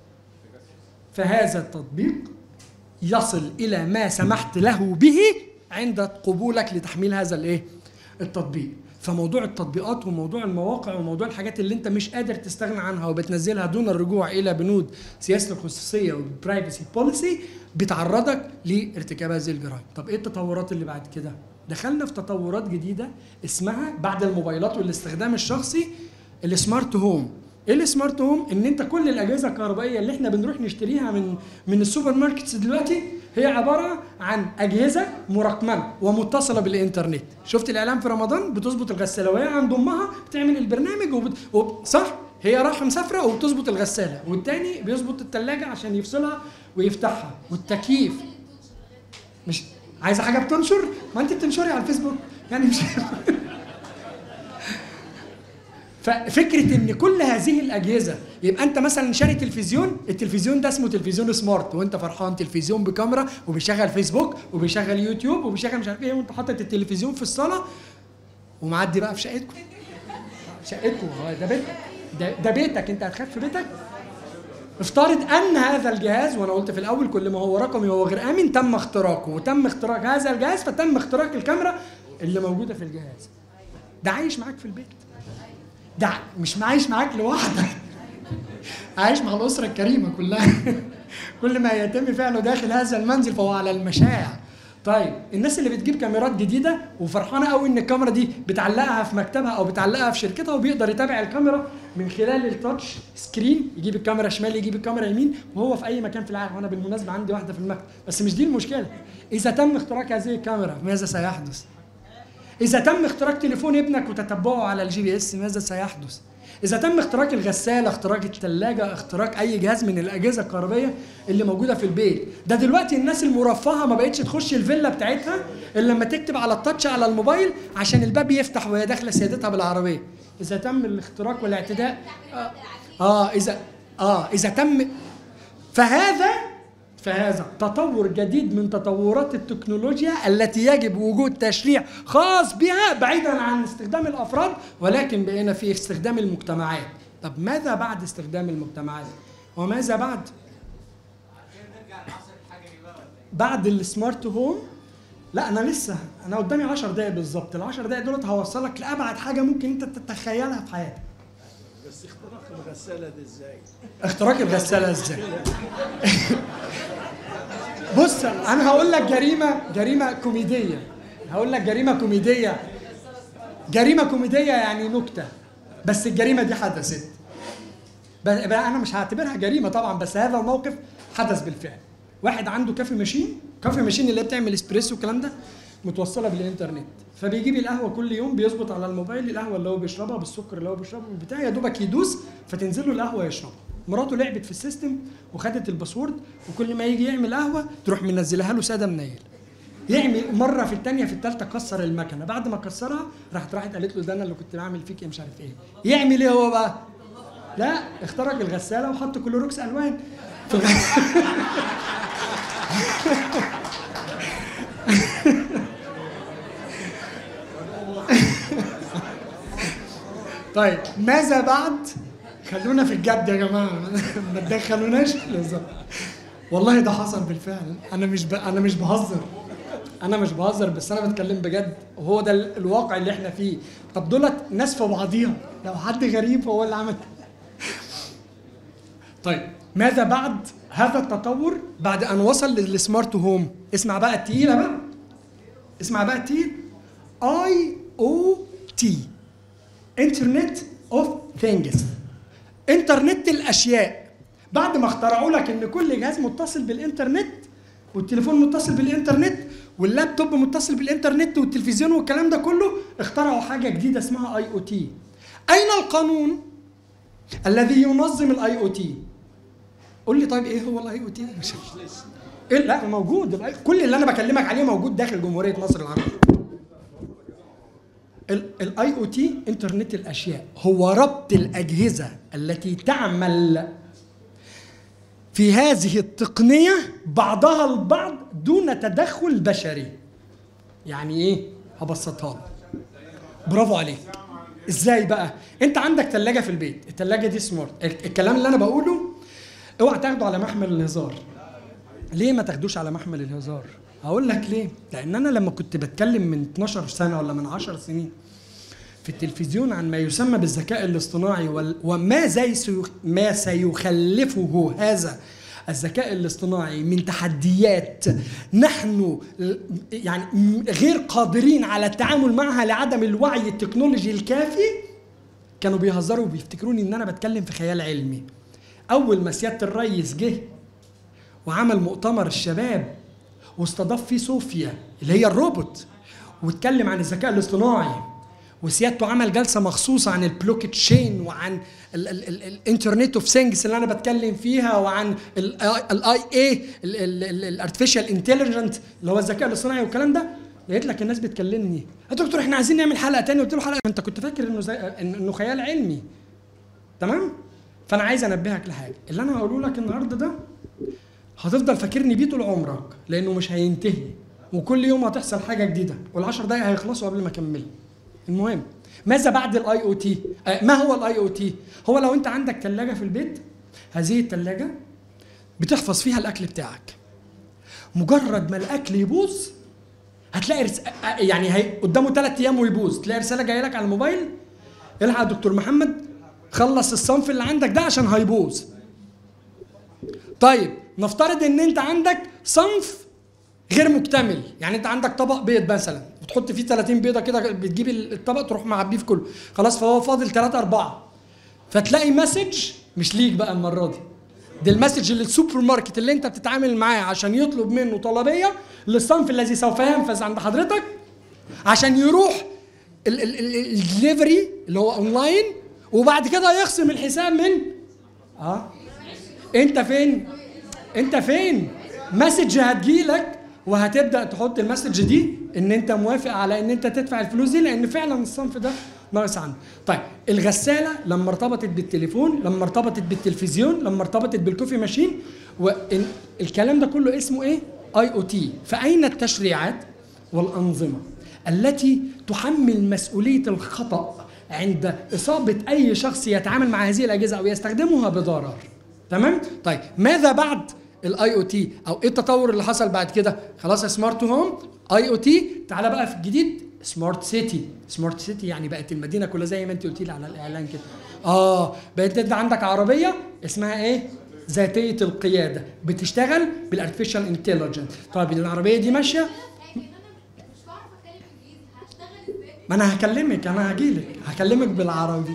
فهذا التطبيق يصل الى ما سمحت له به عند قبولك لتحميل هذا الايه؟ التطبيق. فموضوع التطبيقات وموضوع المواقع وموضوع الحاجات اللي انت مش قادر تستغنى عنها وبتنزلها دون الرجوع الى بنود سياسه الخصوصيه والبرايفسي بوليسي بتعرضك لارتكاب هذه الجرائم. طب ايه التطورات اللي بعد كده؟ دخلنا في تطورات جديده اسمها بعد الموبايلات والاستخدام الشخصي السمارت هوم. ايه السمارت هوم؟ ان انت كل الاجهزه الكهربائيه اللي احنا بنروح نشتريها من من السوبر ماركتس دلوقتي هي عباره عن اجهزه مرقمنه ومتصله بالانترنت. شفت الاعلان في رمضان؟ بتظبط الغساله وهي عند امها بتعمل البرنامج وبت... وب... صح؟ هي رايحه مسافره وبتظبط الغساله، والتاني بيظبط الثلاجه عشان يفصلها ويفتحها، والتكييف. مش عايزه حاجه بتنشر، ما انت بتنشري على الفيسبوك يعني مش ففكره ان كل هذه الاجهزه يبقى انت مثلا شاري تلفزيون، التلفزيون ده اسمه تلفزيون سمارت وانت فرحان، تلفزيون بكاميرا وبيشغل فيسبوك وبيشغل يوتيوب وبيشغل مش عارف ايه، وانت حاطط التلفزيون في الصاله ومعدي بقى في شقتكم. شقتكم ده بيتك، ده, ده بيتك، انت هتخاف في بيتك؟ افترض ان هذا الجهاز، وانا قلت في الاول كل ما هو رقمي وهو غير امن تم اختراقه، وتم اختراق هذا الجهاز فتم اختراق الكاميرا اللي موجوده في الجهاز. ده عايش معاك في البيت، ده مش عايش معاك لوحدك، عايش مع الاسره الكريمه كلها. كل ما يتم فعله داخل هذا المنزل فهو على المشاع. طيب الناس اللي بتجيب كاميرات جديده وفرحانه قوي ان الكاميرا دي بتعلقها في مكتبها او بتعلقها في شركتها، وبيقدر يتابع الكاميرا من خلال التاتش سكرين، يجيب الكاميرا شمال يجيب الكاميرا يمين وهو في اي مكان في العالم. وانا بالمناسبه عندي واحده في المكتب، بس مش دي المشكله. اذا تم اختراق هذه الكاميرا ماذا سيحدث؟ اذا تم اختراق تليفون ابنك وتتبعه على الجي بي اس ماذا سيحدث؟ إذا تم اختراق الغسالة، اختراق الثلاجة، اختراق أي جهاز من الأجهزة الكهربائية اللي موجودة في البيت، ده دلوقتي الناس المرفهة ما بقتش تخش الفيلا بتاعتها إلا لما تكتب على التاتش على الموبايل عشان الباب يفتح وهي داخلة سيادتها بالعربية. إذا تم الاختراق والاعتداء آه, آه إذا آه إذا تم فهذا فهذا تطور جديد من تطورات التكنولوجيا التي يجب وجود تشريع خاص بها بعيدا عن استخدام الافراد، ولكن بقينا في استخدام المجتمعات. طب ماذا بعد استخدام المجتمعات؟ وماذا بعد؟ بعد السمارت هوم؟ لا انا لسه انا قدامي عشر دقايق بالظبط، العشر دقايق دولت هوصلك لابعد حاجه ممكن انت تتخيلها في حياتك. بس اختراق الغسالة دي ازاي؟ اختراق الغسالة ازاي؟ بص انا هقول لك جريمة جريمة كوميدية، هقول لك جريمة كوميدية جريمة كوميدية يعني نكتة، بس الجريمة دي حدثت. بقى انا مش هعتبرها جريمة طبعا، بس هذا الموقف حدث بالفعل. واحد عنده كافي ماشين، كافي ماشين اللي بتعمل اسبريسو والكلام ده، متوصله بالانترنت، فبيجيب القهوه كل يوم بيظبط على الموبايل القهوه اللي هو بيشربها بالسكر اللي هو بيشربه بتاع، يا دوبك يدوس فتنزل له القهوه يشربها. مراته لعبت في السيستم وخدت الباسورد، وكل ما يجي يعمل قهوه تروح منزلها له ساده منيل. يعمل مره في الثانيه في الثالثه كسر المكنه، بعد ما كسرها راحت راحت قالت له ده انا اللي كنت بعمل فيك ايه مش عارف ايه. يعمل ايه هو بقى؟ لا اخترق الغساله وحط كلوروكس الوان في الغسالة. طيب ماذا بعد؟ خلونا في الجد يا جماعه، ما تدخلوناش في الهزار. والله ده حصل بالفعل، انا مش ب... انا مش بهزر، انا مش بهزر بس انا بتكلم بجد، وهو ده الواقع اللي احنا فيه. طب دولت ناس في بعضيها، لو حد غريب هو اللي عمل. طيب ماذا بعد هذا التطور؟ بعد ان وصل للسمارت هوم، اسمع بقى التقيله بقى، اسمع بقى التقيل، اي او تي، انترنت اوف ثينجز، انترنت الاشياء. بعد ما اخترعوا لك ان كل جهاز متصل بالانترنت، والتليفون متصل بالانترنت، واللابتوب متصل بالانترنت، والتلفزيون والكلام ده كله، اخترعوا حاجه جديده اسمها اي او تي. اين القانون الذي ينظم الاي او تي؟ قول لي طيب ايه هو الاي او تي؟ مش إيه؟ لا موجود، كل اللي انا بكلمك عليه موجود داخل جمهوريه مصر العربيه. الاي او تي انترنت الاشياء، هو ربط الاجهزه التي تعمل في هذه التقنيه بعضها البعض دون تدخل بشري. يعني ايه؟ هبسطها لك. برافو عليك. ازاي بقى؟ انت عندك ثلاجه في البيت، الثلاجه دي سمارت. الكلام اللي انا بقوله اوعى تاخده على محمل الهزار. ليه ما تاخدوش على محمل الهزار؟ هقول لك ليه. لان انا لما كنت بتكلم من اتناشر سنه ولا من عشر سنين في التلفزيون عن ما يسمى بالذكاء الاصطناعي وما زي ما سيخلفه هذا الذكاء الاصطناعي من تحديات نحن يعني غير قادرين على التعامل معها لعدم الوعي التكنولوجي الكافي، كانوا بيهزروا وبيفتكروني ان انا بتكلم في خيال علمي. اول ما سياده الرئيس جه وعمل مؤتمر الشباب واستضاف فيه صوفيا اللي هي الروبوت، واتكلم عن الذكاء الاصطناعي وسيادته عمل جلسه مخصوصه عن البلوك تشين وعن الانترنت اوف ثينجز اللي انا بتكلم فيها، وعن الاي اي الارتفيشال انتليجنت اللي هو الذكاء الاصطناعي والكلام ده. لقيت لك الناس بتكلمني يا دكتور احنا عايزين نعمل حلقه تانية. قلت له حلقه؟ انت كنت فاكر انه زي انه خيال علمي. تمام؟ فانا عايز انبهك لحاجه، اللي انا هقوله لك النهارده ده هتفضل فاكرني بيه طول عمرك، لانه مش هينتهي، وكل يوم هتحصل حاجه جديده، والعشر دقايق هيخلصوا قبل ما اكمل. المهم، ماذا بعد الاي او تي؟ ما هو الاي او تي؟ هو لو انت عندك ثلاجه في البيت، هذه الثلاجه بتحفظ فيها الاكل بتاعك. مجرد ما الاكل يبوظ هتلاقي رس... يعني هي... قدامه ثلاث ايام ويبوظ، تلاقي رساله جايه لك على الموبايل: الحق يا دكتور محمد خلص الصنف اللي عندك ده عشان هيبوظ. طيب نفترض ان انت عندك صنف غير مكتمل، يعني انت عندك طبق بيض مثلا بتحط فيه ثلاثين بيضه كده، بتجيب الطبق تروح معبيه في كله، خلاص فهو فاضل ثلاثة أربعة، فتلاقي مسج مش ليك بقى المره دي، دي المسج اللي السوبر ماركت اللي انت بتتعامل معاه عشان يطلب منه طلبيه للصنف الذي سوف ينفذ عند حضرتك عشان يروح الدليفري اللي هو اونلاين، وبعد كده يخصم الحساب من اه انت فين؟ انت فين؟ مسج هتجيلك وهتبدا تحط المسج دي ان انت موافق على ان انت تدفع الفلوس دي، لان فعلا الصنف ده ناقص عنده. طيب الغساله لما ارتبطت بالتليفون، لما ارتبطت بالتلفزيون، لما ارتبطت بالكوفي ماشين، والكلام ده كله اسمه ايه؟ اي او تي. فاين التشريعات والانظمه التي تحمل مسؤوليه الخطا عند اصابه اي شخص يتعامل مع هذه الاجهزه او يستخدمها بضرر؟ تمام؟ طيب ماذا بعد الاي او تي؟ او ايه التطور اللي حصل بعد كده؟ خلاص سمارت هوم، اي او تي، تعالى بقى في الجديد سمارت سيتي. سمارت سيتي يعني بقت المدينه كلها زي ما انت قلتي لي على الاعلان كده. اه بقت انت عندك عربيه اسمها ايه؟ ذاتيه القياده، بتشتغل بالارتفيشال انتليجنت. طيب العربيه دي ماشيه، ما انا هكلمك، انا هجيلك هكلمك بالعربي.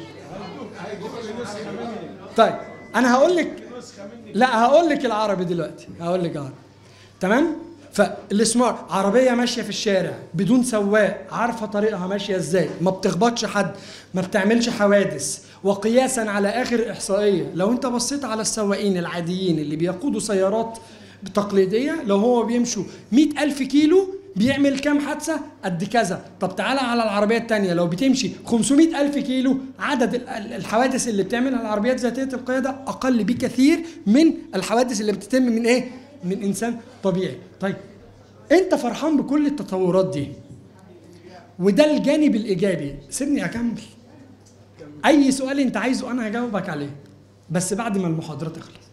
طيب انا هقول لك، لا هقول لك العربي دلوقتي، هقول لك عربي. تمام؟ فالسمارت عربيه ماشيه في الشارع بدون سواق، عارفه طريقها ماشيه ازاي، ما بتخبطش حد، ما بتعملش حوادث. وقياسا على اخر احصائيه، لو انت بصيت على السواقين العاديين اللي بيقودوا سيارات تقليديه، لو هو بيمشوا مئة ألف كيلو بيعمل كام حادثه؟ قد كذا. طب تعالى على العربيه الثانيه لو بتمشي خمسمئة ألف كيلو، عدد الحوادث اللي بتعملها العربيات ذاتيه القياده اقل بكثير من الحوادث اللي بتتم من ايه؟ من انسان طبيعي. طيب انت فرحان بكل التطورات دي، وده الجانب الايجابي. سيبني اكمل. اي سؤال انت عايزه انا هجاوبك عليه، بس بعد ما المحاضره تخلص.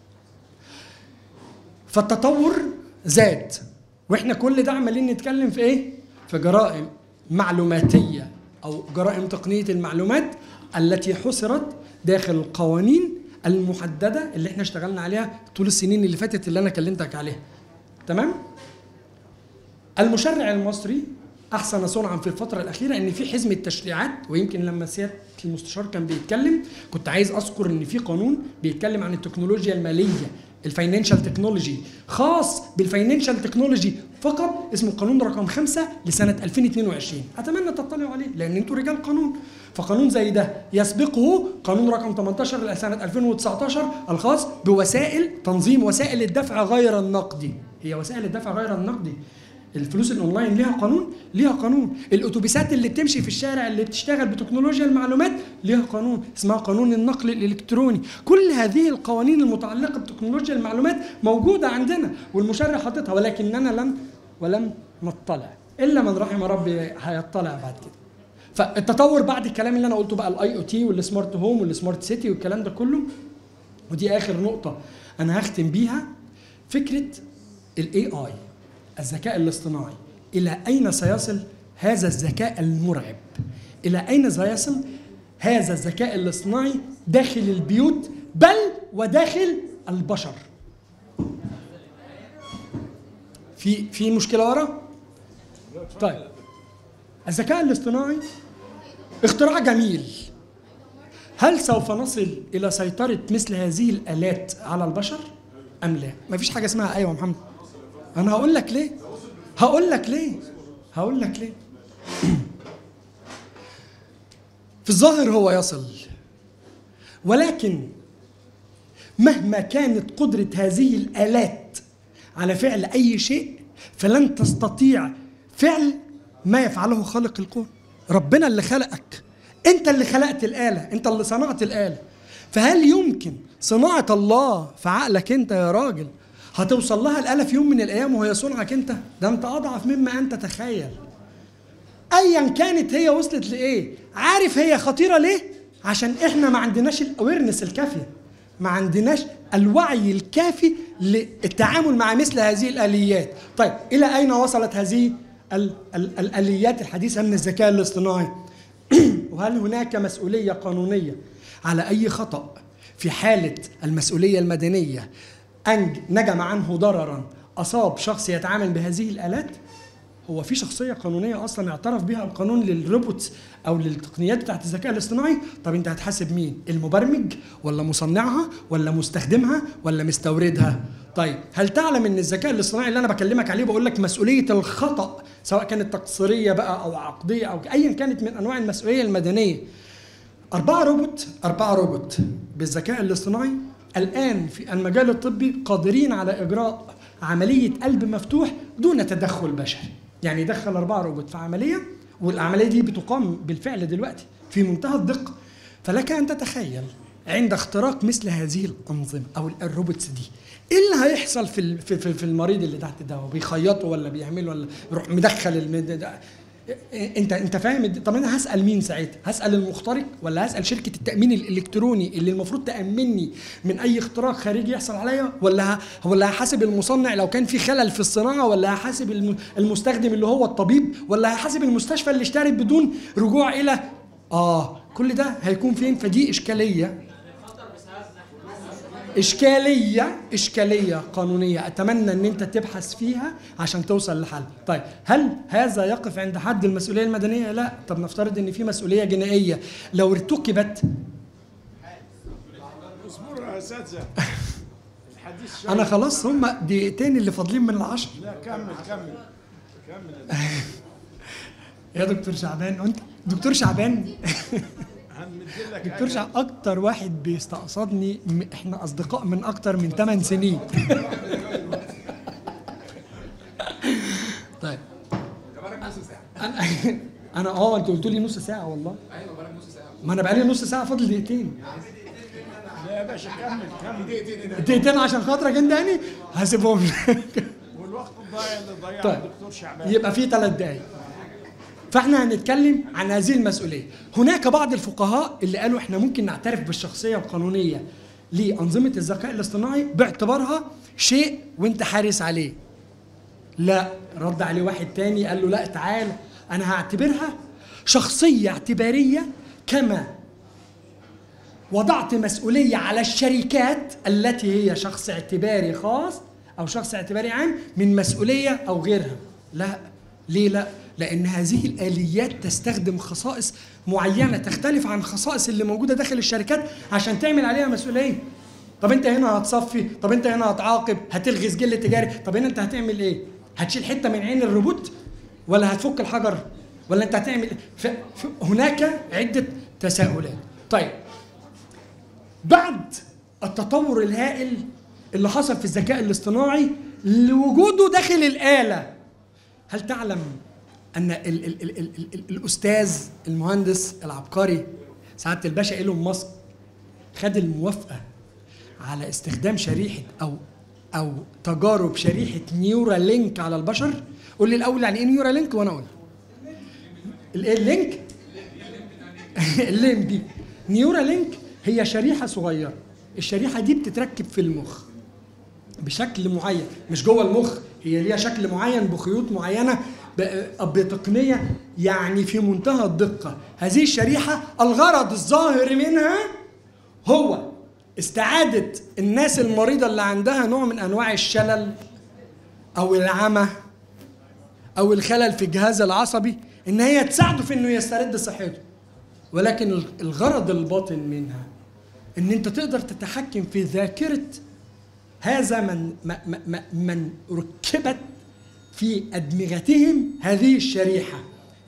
فالتطور زاد، واحنا كل ده عمالين نتكلم في ايه؟ في جرائم معلوماتيه او جرائم تقنيه المعلومات التي حصرت داخل القوانين المحدده اللي احنا اشتغلنا عليها طول السنين اللي فاتت اللي انا كلمتك عليها. تمام؟ المشرع المصري احسن صنعا في الفتره الاخيره ان في حزمه تشريعات، ويمكن لما سياده المستشار كان بيتكلم كنت عايز اذكر ان في قانون بيتكلم عن التكنولوجيا الماليه، الفاينانشال تكنولوجي، خاص بالفاينانشال تكنولوجي فقط، اسمه قانون رقم خمسة لسنه ألفين واثنين وعشرين. اتمنى تطلعوا عليه لان انتوا رجال قانون. فقانون زي ده يسبقه قانون رقم ثمانية عشر لسنه ألفين وتسعة عشر الخاص بوسائل تنظيم وسائل الدفع غير النقدي. هي وسائل الدفع غير النقدي، الفلوس الاونلاين ليها قانون؟ ليها قانون. الاتوبيسات اللي بتمشي في الشارع اللي بتشتغل بتكنولوجيا المعلومات ليها قانون، اسمها قانون النقل الالكتروني. كل هذه القوانين المتعلقه بتكنولوجيا المعلومات موجوده عندنا والمشرع حاططها، ولكننا لم ولم نطلع، الا من رحم ربي هيطلع بعد كده. فالتطور بعد الكلام اللي انا قلته بقى الاي او تي والسمارت هوم والسمارت سيتي والكلام ده كله، ودي اخر نقطه انا هختم بيها، فكره الاي اي، الذكاء الاصطناعي. إلى أين سيصل هذا الذكاء المرعب؟ إلى أين سيصل هذا الذكاء الاصطناعي داخل البيوت بل وداخل البشر؟ في في مشكلة ورا؟ طيب الذكاء الاصطناعي اختراع جميل. هل سوف نصل إلى سيطرة مثل هذه الآلات على البشر أم لا؟ مفيش حاجة اسمها أيوة محمد. أنا هقول لك ليه؟ هقول لك ليه؟ هقول لك ليه؟ الظاهر هو يصل، ولكن مهما كانت قدرة هذه الآلات على فعل أي شيء فلن تستطيع فعل ما يفعله خالق الكون. ربنا اللي خلقك، أنت اللي خلقت الآلة، أنت اللي صنعت الآلة. فهل يمكن صناعة الله في عقلك أنت يا راجل هتوصل لها الآلة في يوم من الأيام وهي صنعك أنت؟ ده أنت أضعف مما أنت تخيل. أيا كانت هي وصلت لإيه. عارف هي خطيرة ليه؟ عشان إحنا ما عندناش الأويرنس الكافية، ما عندناش الوعي الكافي للتعامل مع مثل هذه الآليات. طيب إلى أين وصلت هذه ال ال الآليات الحديثة من الذكاء الاصطناعي؟ وهل هناك مسؤولية قانونية على أي خطأ في حالة المسؤولية المدنية أن نجم عنه ضررا أصاب شخص يتعامل بهذه الآلات؟ هو في شخصية قانونية أصلا اعترف بها القانون للروبوتس أو للتقنيات بتاعت الذكاء الاصطناعي؟ طب أنت هتحاسب مين؟ المبرمج ولا مصنعها ولا مستخدمها ولا مستوردها؟ طيب هل تعلم أن الذكاء الاصطناعي اللي أنا بكلمك عليه بقول لك مسؤولية الخطأ سواء كانت تقصيرية بقى أو عقدية أو أيا كانت من أنواع المسؤولية المدنية، أربعة روبوت أربعة روبوت بالذكاء الاصطناعي الآن في المجال الطبي قادرين على إجراء عملية قلب مفتوح دون تدخل بشري. يعني دخل أربعة روبوت في عملية، والعملية دي بتقام بالفعل دلوقتي في منتهى الدقة. فلك أن تتخيل عند اختراق مثل هذه الأنظمة أو الروبوتس دي إيه اللي هيحصل في في في المريض اللي تحت ده؟ بيخيطه ولا بيعمل ولا يروح مدخل المد... انت انت فاهم؟ طب انا هسال مين ساعتها؟ هسال المخترق ولا هسال شركه التامين الالكتروني اللي المفروض تامني من اي اختراق خارجي يحصل عليا؟ ولا ه... ولا هحاسب المصنع لو كان في خلل في الصناعه؟ ولا هحاسب المستخدم اللي هو الطبيب؟ ولا هحاسب المستشفى اللي اشترت بدون رجوع الى اه كل ده هيكون فين؟ فدي اشكاليه إشكالية إشكالية قانونية أتمنى أن أنت تبحث فيها عشان توصل لحل. طيب هل هذا يقف عند حد المسؤولية المدنية؟ لا. طب نفترض أن في مسؤولية جنائية لو ارتكبت. اصبروا يا أساتذة، الحديث أنا خلاص هم دقيقتين اللي فاضلين من العشر. لا كمل كمل كمل يا دكتور شعبان، أنت دكتور شعبان دكتور شعب اكتر واحد بيستقصدني، احنا اصدقاء من اكتر من ثمان سنين. طيب انا انا اه انت قلت لي نص ساعه والله. ايوه بقالك نص ساعه. ما انا بقالي نص ساعه فاضل دقيقتين. لا يا باشا كمل كمل دقيقتين دقيقتين عشان خاطرك انت يعني هسيبهم. والوقت الضايع اللي ضيعه طيب. الدكتور شعبان يبقى في ثلاث دقايق. فاحنا هنتكلم عن هذه المسؤوليه. هناك بعض الفقهاء اللي قالوا احنا ممكن نعترف بالشخصيه القانونيه لانظمه الذكاء الاصطناعي باعتبارها شيء وانت حارس عليه. لا، رد عليه واحد تاني قال له لا تعال انا هعتبرها شخصيه اعتباريه كما وضعت مسؤوليه على الشركات التي هي شخص اعتباري خاص او شخص اعتباري عام من مسؤوليه او غيرها. لا، ليه لا؟ لأن هذه الآليات تستخدم خصائص معينة تختلف عن خصائص اللي موجودة داخل الشركات عشان تعمل عليها مسؤولية. طب أنت هنا هتصفي، طب أنت هنا هتعاقب، هتلغي سجل تجاري، طب هنا أنت هتعمل إيه؟ هتشيل حتة من عين الروبوت ولا هتفك الحجر؟ ولا أنت هتعمل إيه؟ هناك عدة تساؤلات. طيب بعد التطور الهائل اللي حصل في الذكاء الاصطناعي لوجوده داخل الآلة، هل تعلم أن ال ال ال ال ال الأستاذ المهندس العبقري سعادة الباشا إيلون ماسك خد الموافقة على استخدام شريحة أو أو تجارب شريحة نيورالينك على البشر؟ قول لي الأول يعني إيه نيورالينك وأنا أقول. الإيه اللينك؟ الليمبي. نيورالينك هي شريحة صغيرة، الشريحة دي بتتركب في المخ بشكل معين، مش جوه المخ، هي ليها شكل معين بخيوط معينة بتقنية يعني في منتهى الدقة. هذه الشريحة الغرض الظاهر منها هو استعادة الناس المريضة اللي عندها نوع من أنواع الشلل أو العمى أو الخلل في الجهاز العصبي، إن هي تساعده في إنه يسترد صحته. ولكن الغرض الباطن منها إن أنت تقدر تتحكم في ذاكرة هذا من من ركبت في أدمغتهم هذه الشريحة.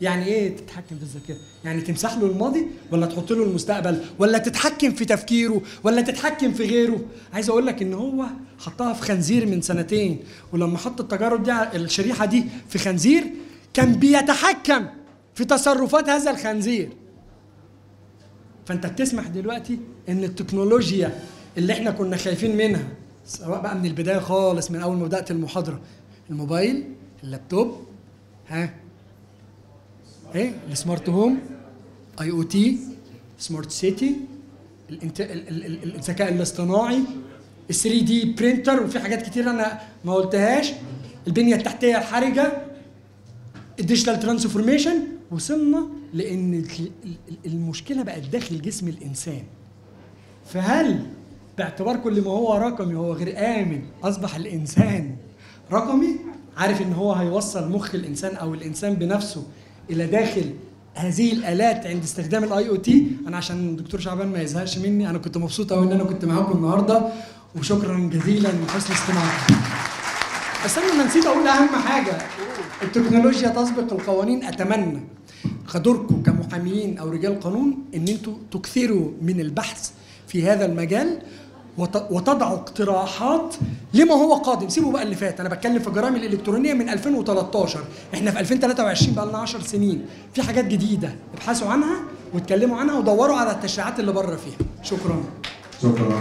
يعني ايه تتحكم في الذاكره؟ يعني تمسح له الماضي ولا تحط له المستقبل ولا تتحكم في تفكيره ولا تتحكم في غيره؟ عايز اقول لك ان هو حطها في خنزير من سنتين، ولما حط التجارب دي الشريحه دي في خنزير كان بيتحكم في تصرفات هذا الخنزير. فانت بتسمح دلوقتي ان التكنولوجيا اللي احنا كنا خايفين منها، سواء بقى من البدايه خالص من اول ما بدات المحاضره، الموبايل، اللابتوب، ها ايه السمارت هوم، اي او تي، سمارت سيتي، الذكاء الاصطناعي، ال ثري دي برينتر، وفي حاجات كتير انا ما قلتهاش، البنيه التحتيه الحرجه، الديجيتال ترانسفورميشن. وصلنا لان المشكله بقت داخل جسم الانسان. فهل باعتبار كل ما هو رقمي هو غير امن اصبح الانسان رقمي؟ عارف ان هو هيوصل مخ الانسان او الانسان بنفسه الى داخل هذه الالات عند استخدام الاي او تي. انا عشان الدكتور شعبان ما يزهقش مني، انا كنت مبسوط قوي ان انا كنت معاكم النهارده، وشكرا جزيلا لحسن استماعكم. بس انا ما نسيت اقول اهم حاجه، التكنولوجيا تسبق القوانين. اتمنى دوركم كمحاميين او رجال قانون ان انتوا تكثروا من البحث في هذا المجال وتضعوا اقتراحات لما هو قادم. سيبوا بقى اللي فات، انا بتكلم في الجرائم الالكترونيه من ألفين وتلتاشر، احنا في ألفين وتلاتة وعشرين، بقى لنا عشر سنين. في حاجات جديده ابحثوا عنها واتكلموا عنها ودوروا على التشريعات اللي بره فيها. شكرا. شكرا.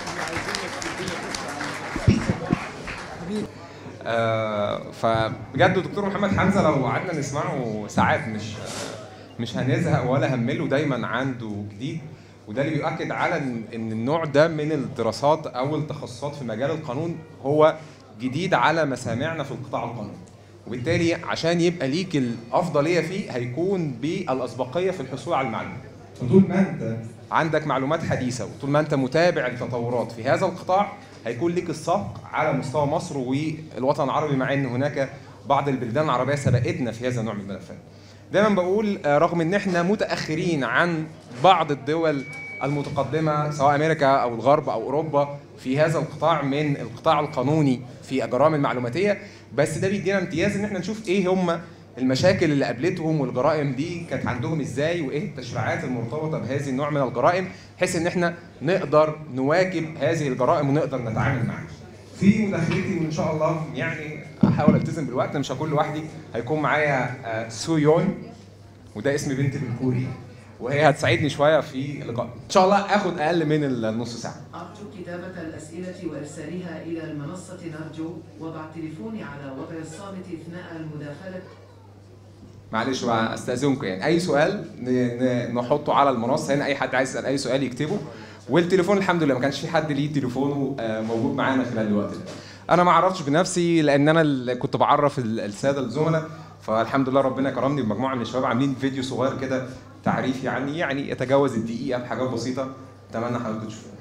آه فبجد دكتور محمد حمزه لو قعدنا نسمعه ساعات مش مش هنزهق ولا همله، دايما عنده جديد، وده اللي بيؤكد على ان النوع ده من الدراسات او التخصصات في مجال القانون هو جديد على مسامعنا في القطاع القانوني، وبالتالي عشان يبقى ليك الافضليه فيه هيكون بالاسبقيه في الحصول على المعلومات. وطول ما انت عندك معلومات حديثه وطول ما انت متابع التطورات في هذا القطاع هيكون ليك السبق على مستوى مصر والوطن العربي، مع ان هناك بعض البلدان العربيه سبقتنا في هذا النوع من الملفات. دايما بقول رغم ان احنا متاخرين عن بعض الدول المتقدمه سواء امريكا او الغرب او اوروبا في هذا القطاع من القطاع القانوني في الجرائم المعلوماتيه، بس ده بيدينا امتياز ان احنا نشوف ايه هم المشاكل اللي قابلتهم والجرائم دي كانت عندهم ازاي، وايه التشريعات المرتبطه بهذه النوع من الجرائم، بحيث ان احنا نقدر نواكب هذه الجرائم ونقدر نتعامل معاها. في مداخلتي وان شاء الله يعني هحاول التزم بالوقت، مش هكون لوحدي، هيكون معايا سو يون وده اسم بنت بالكوري، وهي هتساعدني شويه في اللقاء. ان شاء الله اخد اقل من النص ساعه. ارجو كتابه الاسئله وارسالها الى المنصه نرجو، وضع تليفوني على وضع الصامت اثناء المداخله. معلش بقى استاذنكم، يعني اي سؤال نحطه على المنصه هنا، اي حد عايز يسال اي سؤال يكتبه، والتليفون الحمد لله ما كانش في حد ليه تليفونه موجود معانا خلال الوقت ده. انا ما عرفتش بنفسي لان انا اللي كنت بعرف الساده الزملاء، فالحمد لله ربنا كرمني بمجموعه من الشباب عاملين فيديو صغير كده تعريفي عني، يعني يتجاوز الدقيقه بحاجات بسيطه، اتمنى حضرتك تشوفوه.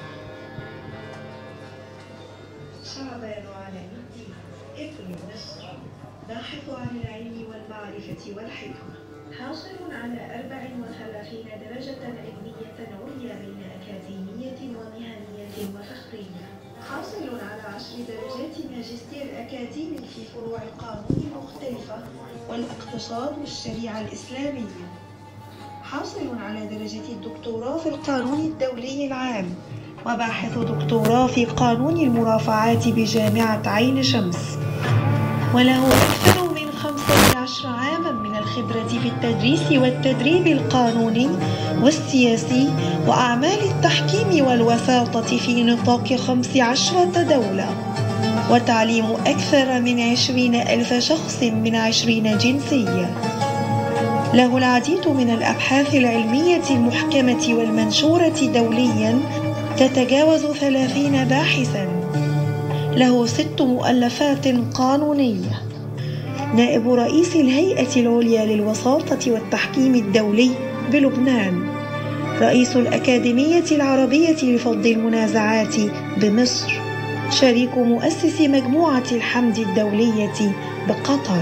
شعبان على الدين ابن مصر، باحث عن العلم والمعرفة والحكمة، حاصل على أربع وثلاثين درجة علمية عليا بين أكاديمية ومهنية وفخرية، حاصل على عشر درجات ماجستير أكاديمي في فروع القانون المختلفة والاقتصاد والشريعة الإسلامية، حاصل على درجة الدكتوراه في القانون الدولي العام، وباحث دكتوراه في قانون المرافعات بجامعة عين شمس، وله أكثر من خمسة عشر عاماً من الخبرة في التدريس والتدريب القانوني والسياسي وأعمال التحكيم والوساطة في نطاق خمس عشرة دولة، وتعليم أكثر من عشرين ألف شخص من عشرين جنسية. له العديد من الأبحاث العلمية المحكمة والمنشورة دولياً تتجاوز ثلاثين باحثاً. له ست مؤلفات قانونية. نائب رئيس الهيئة العليا للوساطة والتحكيم الدولي بلبنان. رئيس الأكاديمية العربية لفض المنازعات بمصر. شريك مؤسس مجموعة الحمد الدولية بقطر.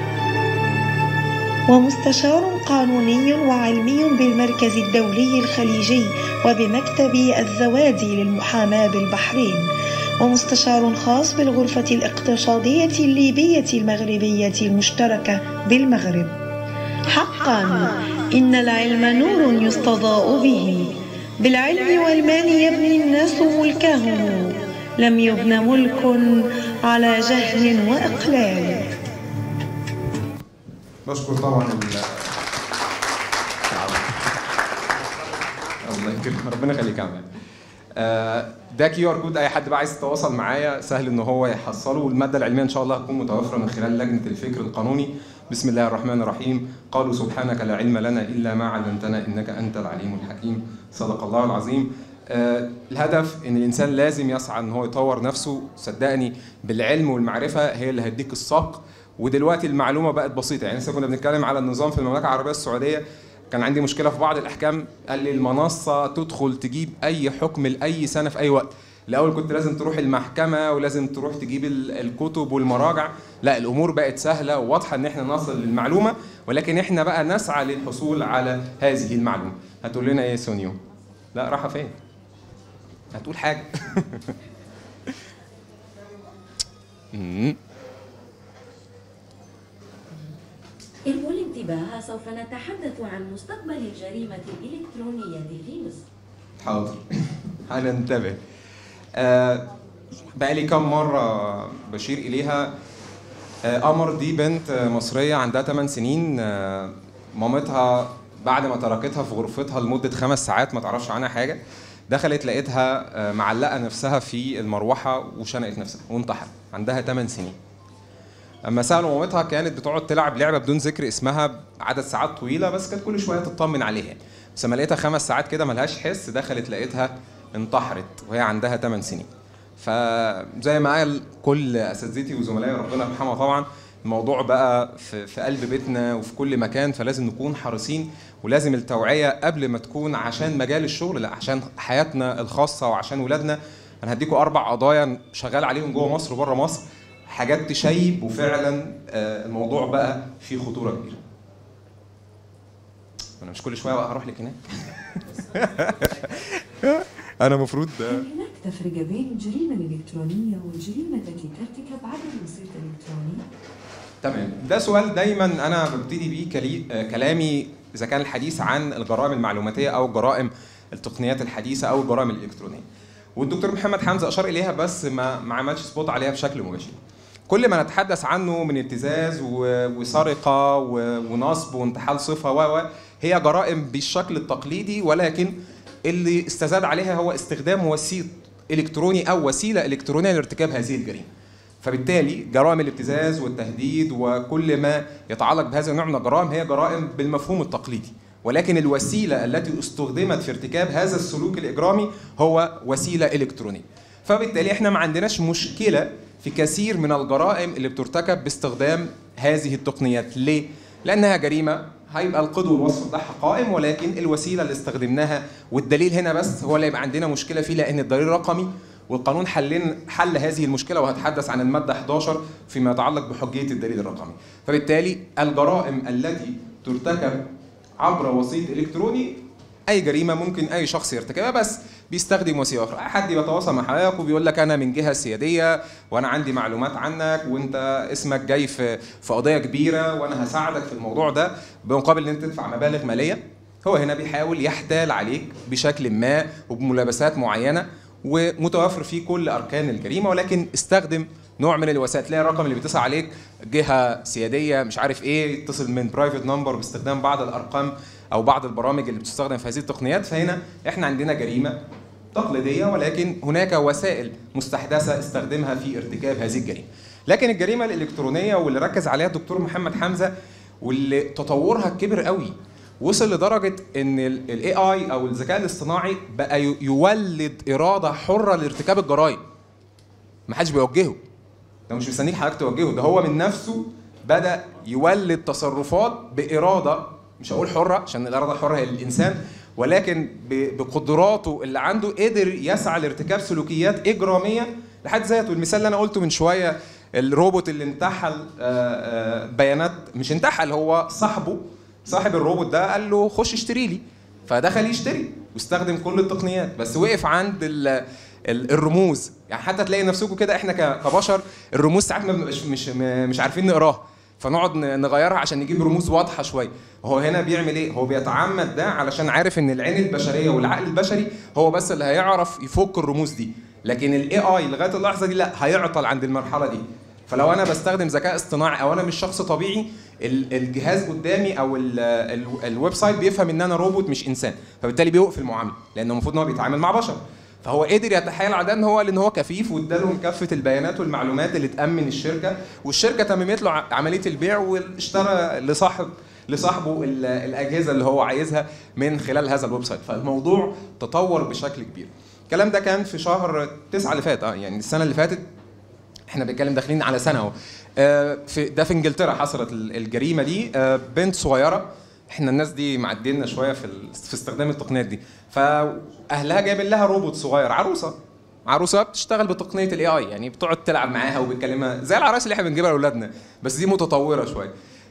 ومستشار قانوني وعلمي بالمركز الدولي الخليجي وبمكتب الزوادي للمحاماة بالبحرين، ومستشار خاص بالغرفة الاقتصادية الليبية المغربية المشتركة بالمغرب. حقا إن العلم نور يستضاء به، بالعلم والمال يبني الناس ملكهم، لم يبن ملك على جهل وإقلال. بشكر طبعا ال الله يكرمك، ربنا يخليك يا عماد. ده كيو ار كود، اي حد بقى عايز يتواصل معايا سهل ان هو يحصله، والماده العلميه ان شاء الله هتكون متوفره من خلال لجنه الفكر القانوني. بسم الله الرحمن الرحيم. قالوا سبحانك لا علم لنا الا ما علمتنا انك انت العليم الحكيم. صدق الله العظيم. آه الهدف ان الانسان لازم يسعى ان هو يطور نفسه، صدقني بالعلم والمعرفه هي اللي هتديك الساق. ودلوقتي المعلومه بقت بسيطه، يعني لسه كنا بنتكلم على النظام في المملكه العربيه السعوديه، كان عندي مشكله في بعض الاحكام، قال لي المنصه تدخل تجيب اي حكم لاي سنه في اي وقت. الاول كنت لازم تروح المحكمه ولازم تروح تجيب الكتب والمراجع، لا الامور بقت سهله وواضحه ان احنا نصل للمعلومه، ولكن احنا بقى نسعى للحصول على هذه المعلومه. هتقول لنا ايه يا سونيو؟ لا راحه فين؟ هتقول حاجه. ارجو الانتباه، سوف نتحدث عن مستقبل الجريمة الإلكترونية في مصر. حاضر، هننتبه. آه بقى لي كم مرة بشير إليها. آه قمر دي بنت مصرية عندها ثمان سنين، آه مامتها بعد ما تركتها في غرفتها لمدة خمس ساعات ما تعرفش عنها حاجة، دخلت لقيتها آه معلقة نفسها في المروحة وشنقت نفسها وانتحرت، عندها ثمان سنين. اما سالوا مامتها كانت بتقعد تلعب لعبه بدون ذكر اسمها عدد ساعات طويله، بس كانت كل شويه تطمن عليها. بس لما لقيتها خمس ساعات كده ملهاش حس، دخلت لقيتها انتحرت وهي عندها ثمان سنين. فزي ما قال كل اساتذتي وزملائي ربنا يرحمها طبعا، الموضوع بقى في, في قلب بيتنا وفي كل مكان، فلازم نكون حريصين، ولازم التوعيه قبل ما تكون عشان مجال الشغل، لا عشان حياتنا الخاصه وعشان ولادنا. انا هديكم اربع قضايا شغال عليهم جوه مصر وبره مصر، حاجات تشيب، وفعلا الموضوع بقى فيه خطوره كبيره. انا مش كل شويه بقى هروح لك هناك. انا المفروض هناك تفرق بين الجريمه الالكترونيه والجريمه التي ترتكب عبر الوسيط الالكتروني؟ تمام، ده سؤال دايما انا ببتدي بيه كلامي اذا كان الحديث عن الجرائم المعلوماتيه او جرائم التقنيات الحديثه او الجرائم الالكترونيه. والدكتور محمد حمزه اشار اليها بس ما ما عملش سبوت عليها بشكل مباشر. كل ما نتحدث عنه من ابتزاز وسرقه ونصب وانتحال صفه و هي جرائم بالشكل التقليدي، ولكن اللي استزاد عليها هو استخدام وسيط الكتروني او وسيله الكترونيه لارتكاب هذه الجريمه. فبالتالي جرائم الابتزاز والتهديد وكل ما يتعلق بهذا النوع من الجرائم هي جرائم بالمفهوم التقليدي، ولكن الوسيله التي استخدمت في ارتكاب هذا السلوك الاجرامي هو وسيله الكترونيه. فبالتالي احنا ما عندناش مشكله في كثير من الجرائم اللي بترتكب باستخدام هذه التقنيات. ليه؟ لأنها جريمة هيبقى القدر والوصف بتاعها قائم، ولكن الوسيلة اللي استخدمناها والدليل هنا بس هو اللي يبقى عندنا مشكلة فيه، لأن الدليل رقمي، والقانون حلين حل هذه المشكلة، وهتحدث عن المادة إحدى عشر فيما يتعلق بحجية الدليل الرقمي. فبالتالي الجرائم التي ترتكب عبر وسيط إلكتروني أي جريمة ممكن أي شخص يرتكبها، بس بيستخدم وسيله اخرى. حد بيتواصل مع حضرتك وبيقول لك انا من جهه سياديه وانا عندي معلومات عنك وانت اسمك جاي في في قضيه كبيره وانا هساعدك في الموضوع ده بمقابل ان انت تدفع مبالغ ماليه. هو هنا بيحاول يحتال عليك بشكل ما وبملابسات معينه، ومتوفر فيه كل اركان الجريمه، ولكن استخدم نوع من الوسائل. تلاقي الرقم اللي بيتصل عليك جهه سياديه مش عارف ايه، يتصل من برايفت نمبر باستخدام بعض الارقام او بعض البرامج اللي بتستخدم في هذه التقنيات. فهنا احنا عندنا جريمه تقليديه، ولكن هناك وسائل مستحدثه استخدمها في ارتكاب هذه الجريمه. لكن الجريمه الالكترونيه واللي ركز عليها الدكتور محمد حمزه واللي تطورها كبر قوي، وصل لدرجه ان الاي اي او الذكاء الاصطناعي بقى يولد اراده حره لارتكاب الجرائم. ما حدش بيوجهه، ده مش مستنيك حضرتك توجهه، ده هو من نفسه بدا يولد تصرفات باراده، مش هقول حره عشان الاراده الحره هي للانسان، ولكن بقدراته اللي عنده قدر يسعى لارتكاب سلوكيات اجراميه لحد ذاته. المثال اللي انا قلته من شويه، الروبوت اللي انتحل بيانات، مش انتحل، هو صاحبه صاحب الروبوت ده قال له خش اشتري لي، فدخل يشتري واستخدم كل التقنيات، بس وقف عند الرموز. يعني حتى تلاقي نفسكم كده، احنا كبشر الرموز ساعات ما بنبقاش مش مش عارفين نقراها، فنقعد نغيرها عشان نجيب رموز واضحه شويه. هو هنا بيعمل ايه؟ هو بيتعمد ده علشان عارف ان العين البشريه والعقل البشري هو بس اللي هيعرف يفك الرموز دي، لكن الاي اي لغايه اللحظه دي لا، هيعطل عند المرحله دي. فلو انا بستخدم ذكاء اصطناعي او انا مش شخص طبيعي، الجهاز قدامي او الويب سايت بيفهم ان انا روبوت مش انسان، فبالتالي بيوقف المعامله لانه المفروض ان هو بيتعامل مع بشر. فهو قدر يتحايل على ده ان هو لان هو كفيف وادالهم كافه البيانات والمعلومات اللي تامن الشركه، والشركه تممت له عمليه البيع واشترى لصاحب لصاحبه الاجهزه اللي هو عايزها من خلال هذا الويب سايت. فالموضوع تطور بشكل كبير. الكلام ده كان في شهر تسعة اللي فات، اه يعني السنه اللي فاتت، احنا بنتكلم داخلين على سنه اهو. في ده في انجلترا حصلت الجريمه دي. بنت صغيره، احنا الناس دي معدينا شويه في في استخدام التقنيات دي، فاهلها جايبين لها روبوت صغير، عروسه عروسه بتشتغل بتقنيه الاي اي، يعني بتقعد تلعب معاها وبتكلمها زي العرايس اللي احنا بنجيبها لاولادنا، بس دي متطوره شويه.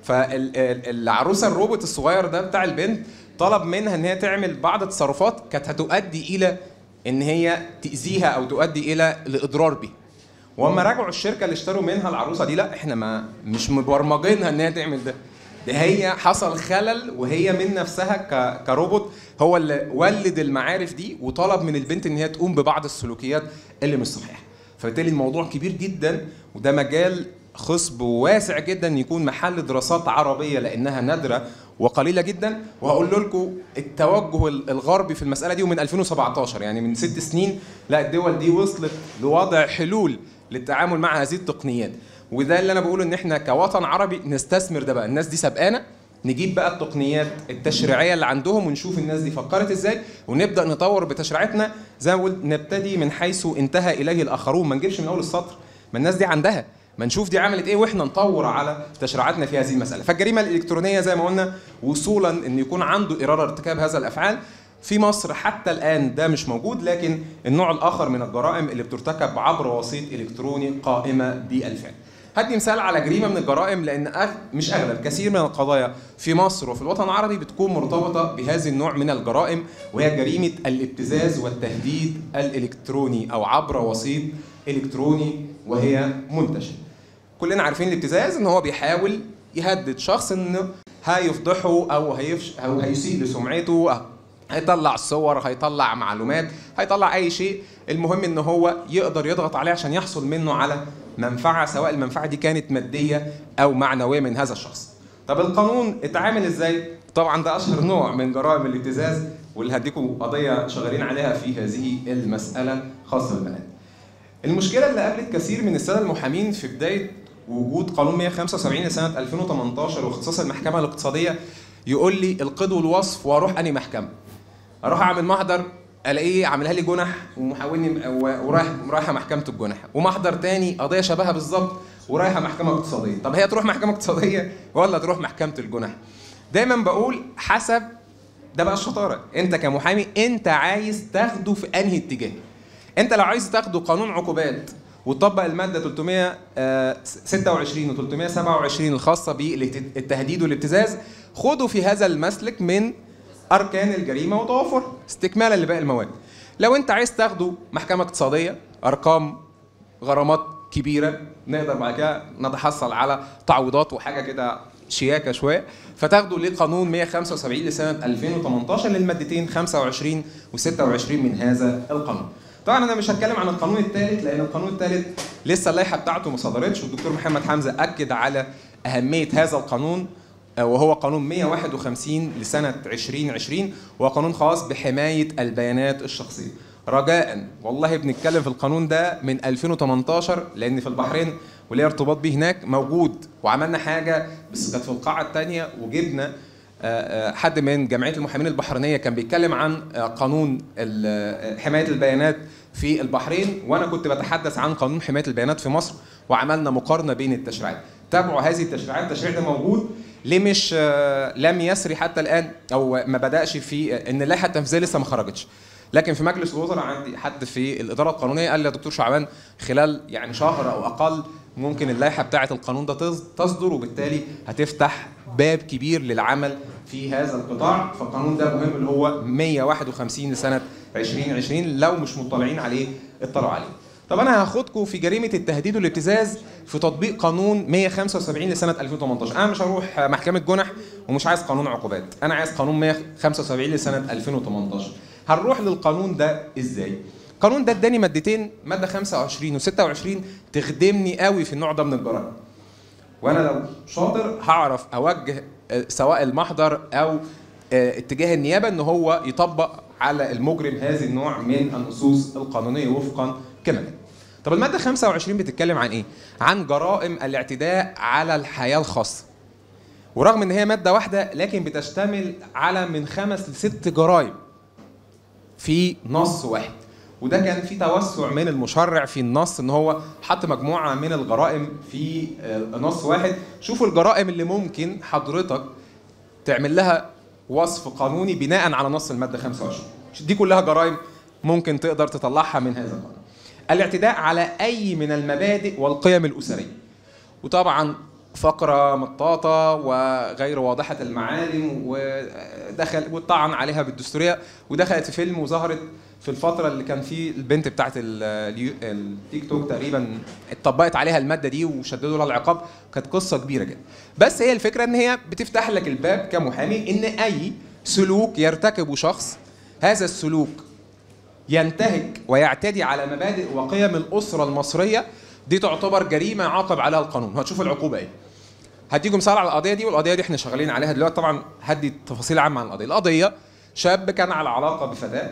فالعروسه الروبوت الصغير ده بتاع البنت طلب منها ان هي تعمل بعض التصرفات كانت هتؤدي الى ان هي تاذيها او تؤدي الى الاضرار بها. واما راجعوا الشركه اللي اشتروا منها العروسه دي، لا احنا ما مش مبرمجينها ان هي تعمل ده، ده هي حصل خلل وهي من نفسها كروبوت هو اللي ولد المعارف دي وطلب من البنت ان هي تقوم ببعض السلوكيات اللي مش صحيحه. فبالتالي الموضوع كبير جدا، وده مجال خصب واسع جدا يكون محل دراسات عربيه لانها نادره وقليله جدا. وهقول لكم التوجه الغربي في المساله دي، ومن ألفين وسبعتاشر يعني من ست سنين لا الدول دي وصلت لوضع حلول للتعامل مع هذه التقنيات. وده اللي انا بقوله ان احنا كوطن عربي نستثمر ده بقى. الناس دي سبقانا، نجيب بقى التقنيات التشريعيه اللي عندهم ونشوف الناس دي فكرت ازاي ونبدا نطور بتشريعاتنا. زي ما قلت نبتدي من حيث انتهى اليه الاخرون، ما نجيبش من اول السطر، ما الناس دي عندها، ما نشوف دي عملت ايه واحنا نطور على تشريعاتنا في هذه المساله. فالجريمه الالكترونيه زي ما قلنا وصولا ان يكون عنده اراده ارتكاب هذا الافعال في مصر حتى الان ده مش موجود، لكن النوع الاخر من الجرائم اللي بترتكب عبر وسيط الكتروني قائمه بالفعل. هدي مثال على جريمه من الجرائم، لان أغ... مش اغلب، كثير من القضايا في مصر وفي الوطن العربي بتكون مرتبطه بهذا النوع من الجرائم، وهي جريمه الابتزاز والتهديد الالكتروني او عبر وسيط الكتروني، وهي منتشره. كلنا عارفين الابتزاز ان هو بيحاول يهدد شخص انه هيفضحه او هيفش او هيسيء لسمعته، هيطلع صور، هيطلع معلومات، هيطلع اي شيء، المهم ان هو يقدر يضغط عليه عشان يحصل منه على منفعه، سواء المنفعه دي كانت ماديه او معنويه من هذا الشخص. طب القانون اتعامل ازاي؟ طبعا ده اشهر نوع من جرائم الابتزاز، واللي هديكم قضيه شغالين عليها في هذه المساله خاصه بالبنات. المشكله اللي قابلت كثير من الساده المحامين في بدايه وجود قانون مئة وخمسة وسبعين لسنه ألفين وثمانية عشر واختصاص المحكمه الاقتصاديه، يقول لي القيد والوصف واروح انهي محكمه؟ اروح اعمل محضر الاقيه عاملها لي جنح ومحاولني ورايح رايحه محكمه الجنح، ومحضر تاني قضيه شبهها بالظبط ورايحه محكمه اقتصاديه. طب هي تروح محكمه اقتصاديه ولا تروح محكمه الجنح؟ دايما بقول حسب، ده بقى الشطاره، انت كمحامي انت عايز تاخده في انهي اتجاه. انت لو عايز تاخده قانون عقوبات وتطبق الماده ثلاثمئة وستة وعشرين و ثلاثمئة وسبعة وعشرين الخاصه بالتهديد والابتزاز، خده في هذا المسلك من اركان الجريمه وتوافر استكمالا لباقي المواد. لو انت عايز تاخده محكمه اقتصاديه، ارقام غرامات كبيره، نقدر بعد كده نتحصل على تعويضات وحاجه كده شياكه شويه، فتاخده لقانون مئة وخمسة وسبعين لسنه ألفين وثمانية عشر للمادتين خمسة وعشرين و ستة وعشرين من هذا القانون. طبعا انا مش هتكلم عن القانون الثالث لان القانون الثالث لسه اللائحه بتاعته ما صدرتش، والدكتور محمد حمزه اكد على اهميه هذا القانون، وهو قانون مئة وواحد وخمسين لسنة ألفين وعشرين، وهو قانون خاص بحماية البيانات الشخصية. رجاء والله بنتكلم في القانون ده من ألفين وثمانية عشر، لأن في البحرين وليه ارتباط به هناك موجود، وعملنا حاجة بس كانت في القاعة الثانية، وجبنا حد من جمعية المحامين البحرينية كان بيتكلم عن قانون حماية البيانات في البحرين، وأنا كنت بتحدث عن قانون حماية البيانات في مصر، وعملنا مقارنة بين التشريعات. تابعوا هذه التشريعات، التشريع ده موجود، ليه مش لم يسري حتى الان او ما بداش في ان اللائحه التنفيذيه لسه ما خرجتش. لكن في مجلس الوزراء عندي حد في الاداره القانونيه قال لي يا دكتور شعبان خلال يعني شهر او اقل ممكن اللائحه بتاعه القانون ده تصدر، وبالتالي هتفتح باب كبير للعمل في هذا القطاع. فالقانون ده مهم اللي هو مئة وواحد وخمسين لسنه ألفين وعشرين، لو مش مطلعين عليه اطلعوا عليه. طب انا هاخدكم في جريمه التهديد والابتزاز في تطبيق قانون مية وخمسة وسبعين لسنه ألفين وتمنتاشر. انا مش هروح محكمه جنح ومش عايز قانون عقوبات، انا عايز قانون مية وخمسة وسبعين لسنه ألفين وتمنتاشر. هنروح للقانون ده ازاي؟ القانون ده اداني مادتين، ماده خمسة وعشرين وستة وعشرين تخدمني قوي في النوع ده من الجرائم. وانا لو شاطر هعرف اوجه سواء المحضر او اتجاه النيابه ان هو يطبق على المجرم هذا النوع من النصوص القانونيه وفقا كما جاء. طب الماده خمسة وعشرين بتتكلم عن ايه؟ عن جرائم الاعتداء على الحياه الخاصه. ورغم ان هي ماده واحده لكن بتشتمل على من خمس لست جرائم في نص واحد. وده كان في توسع من المشرع في النص ان هو حط مجموعه من الجرائم في نص واحد. شوفوا الجرائم اللي ممكن حضرتك تعمل لها وصف قانوني بناء على نص الماده خمسة وعشرين. دي كلها جرائم ممكن تقدر تطلعها من هذا القانون. الاعتداء على اي من المبادئ والقيم الاسريه. وطبعا فقره مطاطه وغير واضحه المعالم ودخل والطعن عليها بالدستوريه، ودخلت في فيلم وظهرت في الفتره اللي كان فيه البنت بتاعت التيك توك تقريبا اتطبقت عليها الماده دي وشددوا لها العقاب. كانت قصه كبيره جدا. بس هي الفكره ان هي بتفتح لك الباب كمحامي ان اي سلوك يرتكبه شخص هذا السلوك ينتهك ويعتدي على مبادئ وقيم الاسره المصريه، دي تعتبر جريمه عاقب عليها القانون. وهتشوف العقوبه ايه. هديكم مثال على القضيه دي، والقضيه دي احنا شغالين عليها دلوقتي. طبعا هدي تفاصيل عامه عن القضيه. القضيه شاب كان على علاقه بفتاه،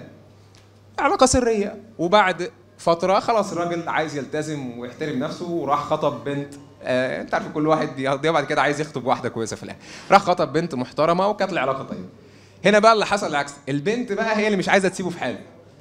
علاقه سريه، وبعد فتره خلاص الراجل عايز يلتزم ويحترم نفسه وراح خطب بنت. آه انت عارف كل واحد بيقضيها بعد كده عايز يخطب واحده كويسه في الاخر. راح خطب بنت محترمه وكانت العلاقه طيبه. هنا بقى اللي حصل العكس، البنت بقى هي اللي مش عايزه تسيبه في حاله.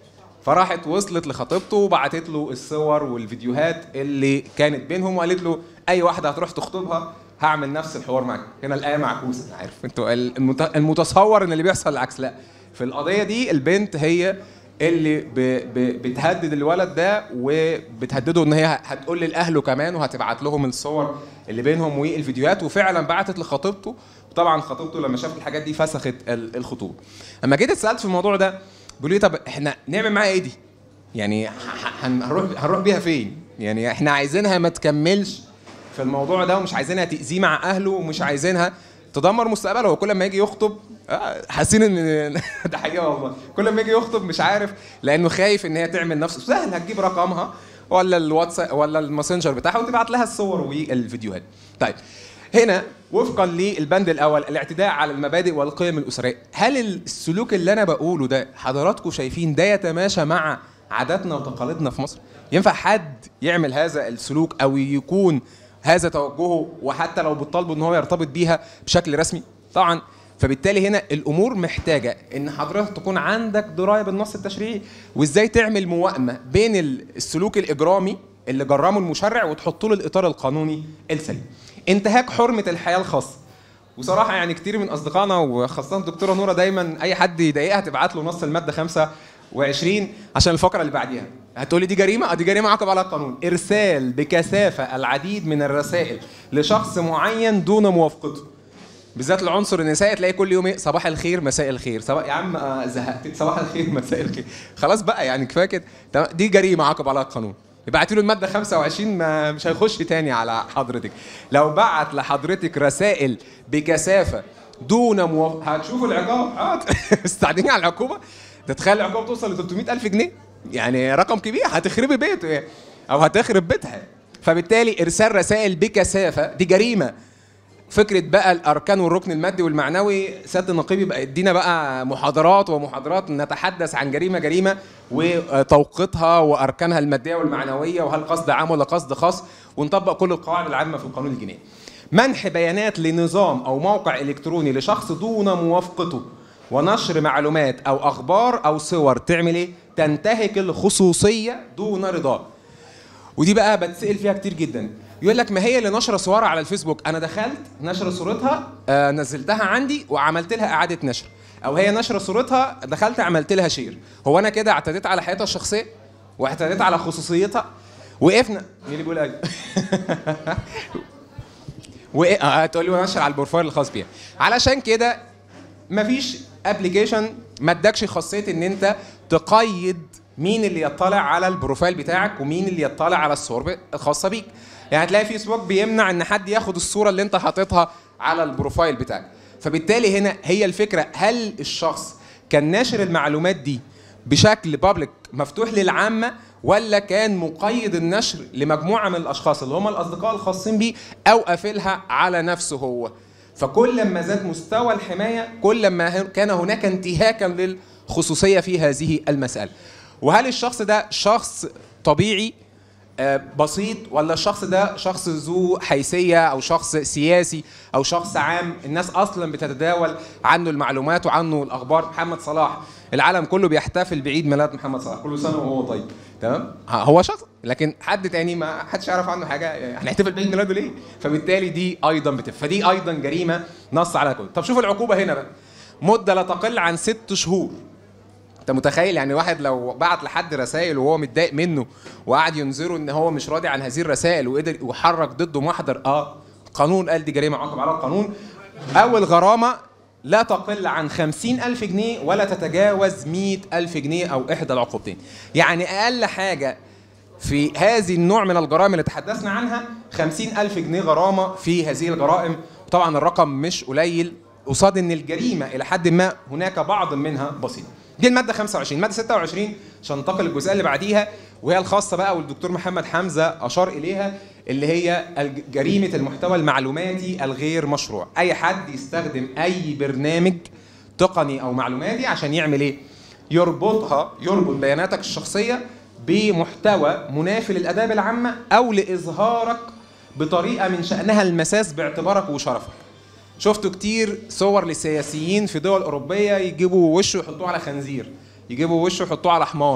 فراحت وصلت لخطيبته وبعتت له الصور والفيديوهات اللي كانت بينهم وقالت له اي واحده هتروح تخطبها هعمل نفس الحوار معاك. هنا الايه معكوسه. انا عارف انتوا المتصور ان اللي بيحصل العكس. لا، في القضيه دي البنت هي اللي ب ب بتهدد الولد ده وبتهدده ان هي هتقول لاهله كمان وهتبعت لهم الصور اللي بينهم والفيديوهات. وفعلا بعتت لخطيبته، وطبعا خطيبته لما شافت الحاجات دي فسخت الخطوبه. اما جيت اتسالت في الموضوع ده بيقولوا لي طب احنا نعمل معاها ايه دي؟ يعني هنروح هنروح بيها فين؟ يعني احنا عايزينها ما تكملش في الموضوع ده ومش عايزينها تاذيه مع اهله ومش عايزينها تدمر مستقبله. وكل ما يجي يخطب حاسين ان ده حقيقه والله، كل ما يجي يخطب مش عارف لانه خايف ان هي تعمل نفس سهل هتجيب رقمها ولا الواتساب ولا الماسنجر بتاعها وتبعت لها الصور والفيديوهات. طيب هنا وفقا للبند الاول الاعتداء على المبادئ والقيم الاسريه، هل السلوك اللي انا بقوله ده حضراتكم شايفين ده يتماشى مع عاداتنا وتقاليدنا في مصر؟ ينفع حد يعمل هذا السلوك او يكون هذا توجهه وحتى لو بتطالبه ان هو يرتبط بيها بشكل رسمي؟ طبعا. فبالتالي هنا الامور محتاجه ان حضرتك تكون عندك درايه بالنص التشريعي وازاي تعمل موائمه بين السلوك الاجرامي اللي جرمه المشرع وتحط له الاطار القانوني السليم. انتهاك حرمه الحياه الخاصه. وصراحه يعني كتير من اصدقائنا وخاصه الدكتوره نوره دايما اي حد يضايقها تبعت له نص الماده خمسة وعشرين عشان الفقره اللي بعديها. هتقولي دي جريمه؟ اه دي جريمه عاقب عليها القانون. ارسال بكثافه العديد من الرسائل لشخص معين دون موافقته. بالذات العنصر النسائي تلاقي كل يوم ايه صباح الخير مساء الخير. صباح يا عم آه زهقت، صباح الخير مساء الخير. خلاص بقى يعني كفايه كده. دي جريمه عاقب عليها القانون. يبعتوا له الماده خمسة وعشرين ما مش هيخش تاني على حضرتك. لو بعت لحضرتك رسائل بكثافه دون موافقه هتشوفوا العقاب. اه استعديني على العقوبه. ده تخيل العقوبه توصل ل ثلاثمائة ألف جنيه، يعني رقم كبير. هتخربي بيته يعني او هتخرب بيتها. فبالتالي ارسال رسائل بكثافه دي جريمه. فكره بقى الاركان والركن المادي والمعنوي سياده النقيب يبقى يدينا بقى محاضرات ومحاضرات نتحدث عن جريمه جريمه وتوقيتها واركانها الماديه والمعنويه وهل قصد عام ولا قصد خاص ونطبق كل القواعد العامه في القانون الجنائي. منح بيانات لنظام او موقع الكتروني لشخص دون موافقته ونشر معلومات او اخبار او صور تعمل ايه؟ تنتهك الخصوصيه دون رضاه. ودي بقى بتسال فيها كتير جدا. يقول لك ما هي اللي نشر صورها على الفيسبوك، انا دخلت نشر صورتها آه نزلتها عندي وعملت لها اعاده نشر، او هي نشر صورتها دخلت عملت لها شير. هو انا كده اعتديت على حياتها الشخصيه واعتديت على خصوصيتها؟ وقفنا. مين اللي بيقول ايوه؟ وايه هتقول لي نشر على البروفايل الخاص بيها. علشان كده مفيش ابلكيشن ما ادكش خاصيه ان انت تقيد مين اللي يطلع على البروفايل بتاعك ومين اللي يطلع على الصور الخاصه بيك. يعني هتلاقي فيسبوك بيمنع ان حد ياخد الصوره اللي انت حاططها على البروفايل بتاعك. فبالتالي هنا هي الفكره، هل الشخص كان ناشر المعلومات دي بشكل بابليك مفتوح للعامه، ولا كان مقيد النشر لمجموعه من الاشخاص اللي هم الاصدقاء الخاصين بيه، او قافلها على نفسه هو. فكل ما زاد مستوى الحمايه كل ما كان هناك انتهاكا للخصوصيه في هذه المساله. وهل الشخص ده شخص طبيعي بسيط، ولا الشخص ده شخص ذو حيثيه او شخص سياسي او شخص عام الناس اصلا بتتداول عنه المعلومات وعنه الاخبار؟ محمد صلاح العالم كله بيحتفل بعيد ميلاد محمد صلاح كل سنه وهو طيب، تمام؟ هو شخص، لكن حد تاني ما حدش يعرف عنه حاجه، هنحتفل بعيد ميلاده ليه؟ فبالتالي دي ايضا بتف فدي ايضا جريمه نص على كل. طب شوف العقوبه هنا بقى، مده لا تقل عن ست شهور. انت متخيل يعني واحد لو بعت لحد رسائل وهو متضايق منه وقعد ينذره ان هو مش راضي عن هذه الرسائل وقدر وحرك ضده محضر، اه قانون قال دي جريمه عاقب على القانون. اول غرامه لا تقل عن خمسين ألف جنيه ولا تتجاوز مئة ألف جنيه او احدى العقوبتين. يعني اقل حاجه في هذه النوع من الجرائم اللي تحدثنا عنها خمسين ألف جنيه غرامه في هذه الجرائم. طبعا الرقم مش قليل قصاد ان الجريمه الى حد ما هناك بعض منها بسيط. دي الماده خمسة وعشرين. الماده ستة وعشرين عشان ننتقل للجزئيه اللي بعديها وهي الخاصه بقى والدكتور محمد حمزه اشار اليها، اللي هي جريمه المحتوى المعلوماتي الغير مشروع. اي حد يستخدم اي برنامج تقني او معلوماتي عشان يعمل ايه؟ يربطها يربط بياناتك الشخصيه بمحتوى منافي للاداب العامه او لاظهارك بطريقه من شانها المساس باعتبارك وشرفك. شفتوا كتير صور للسياسيين في دول أوروبية يجيبوا وشه يحطوه على خنزير، يجيبوا وشه يحطوه على حمار.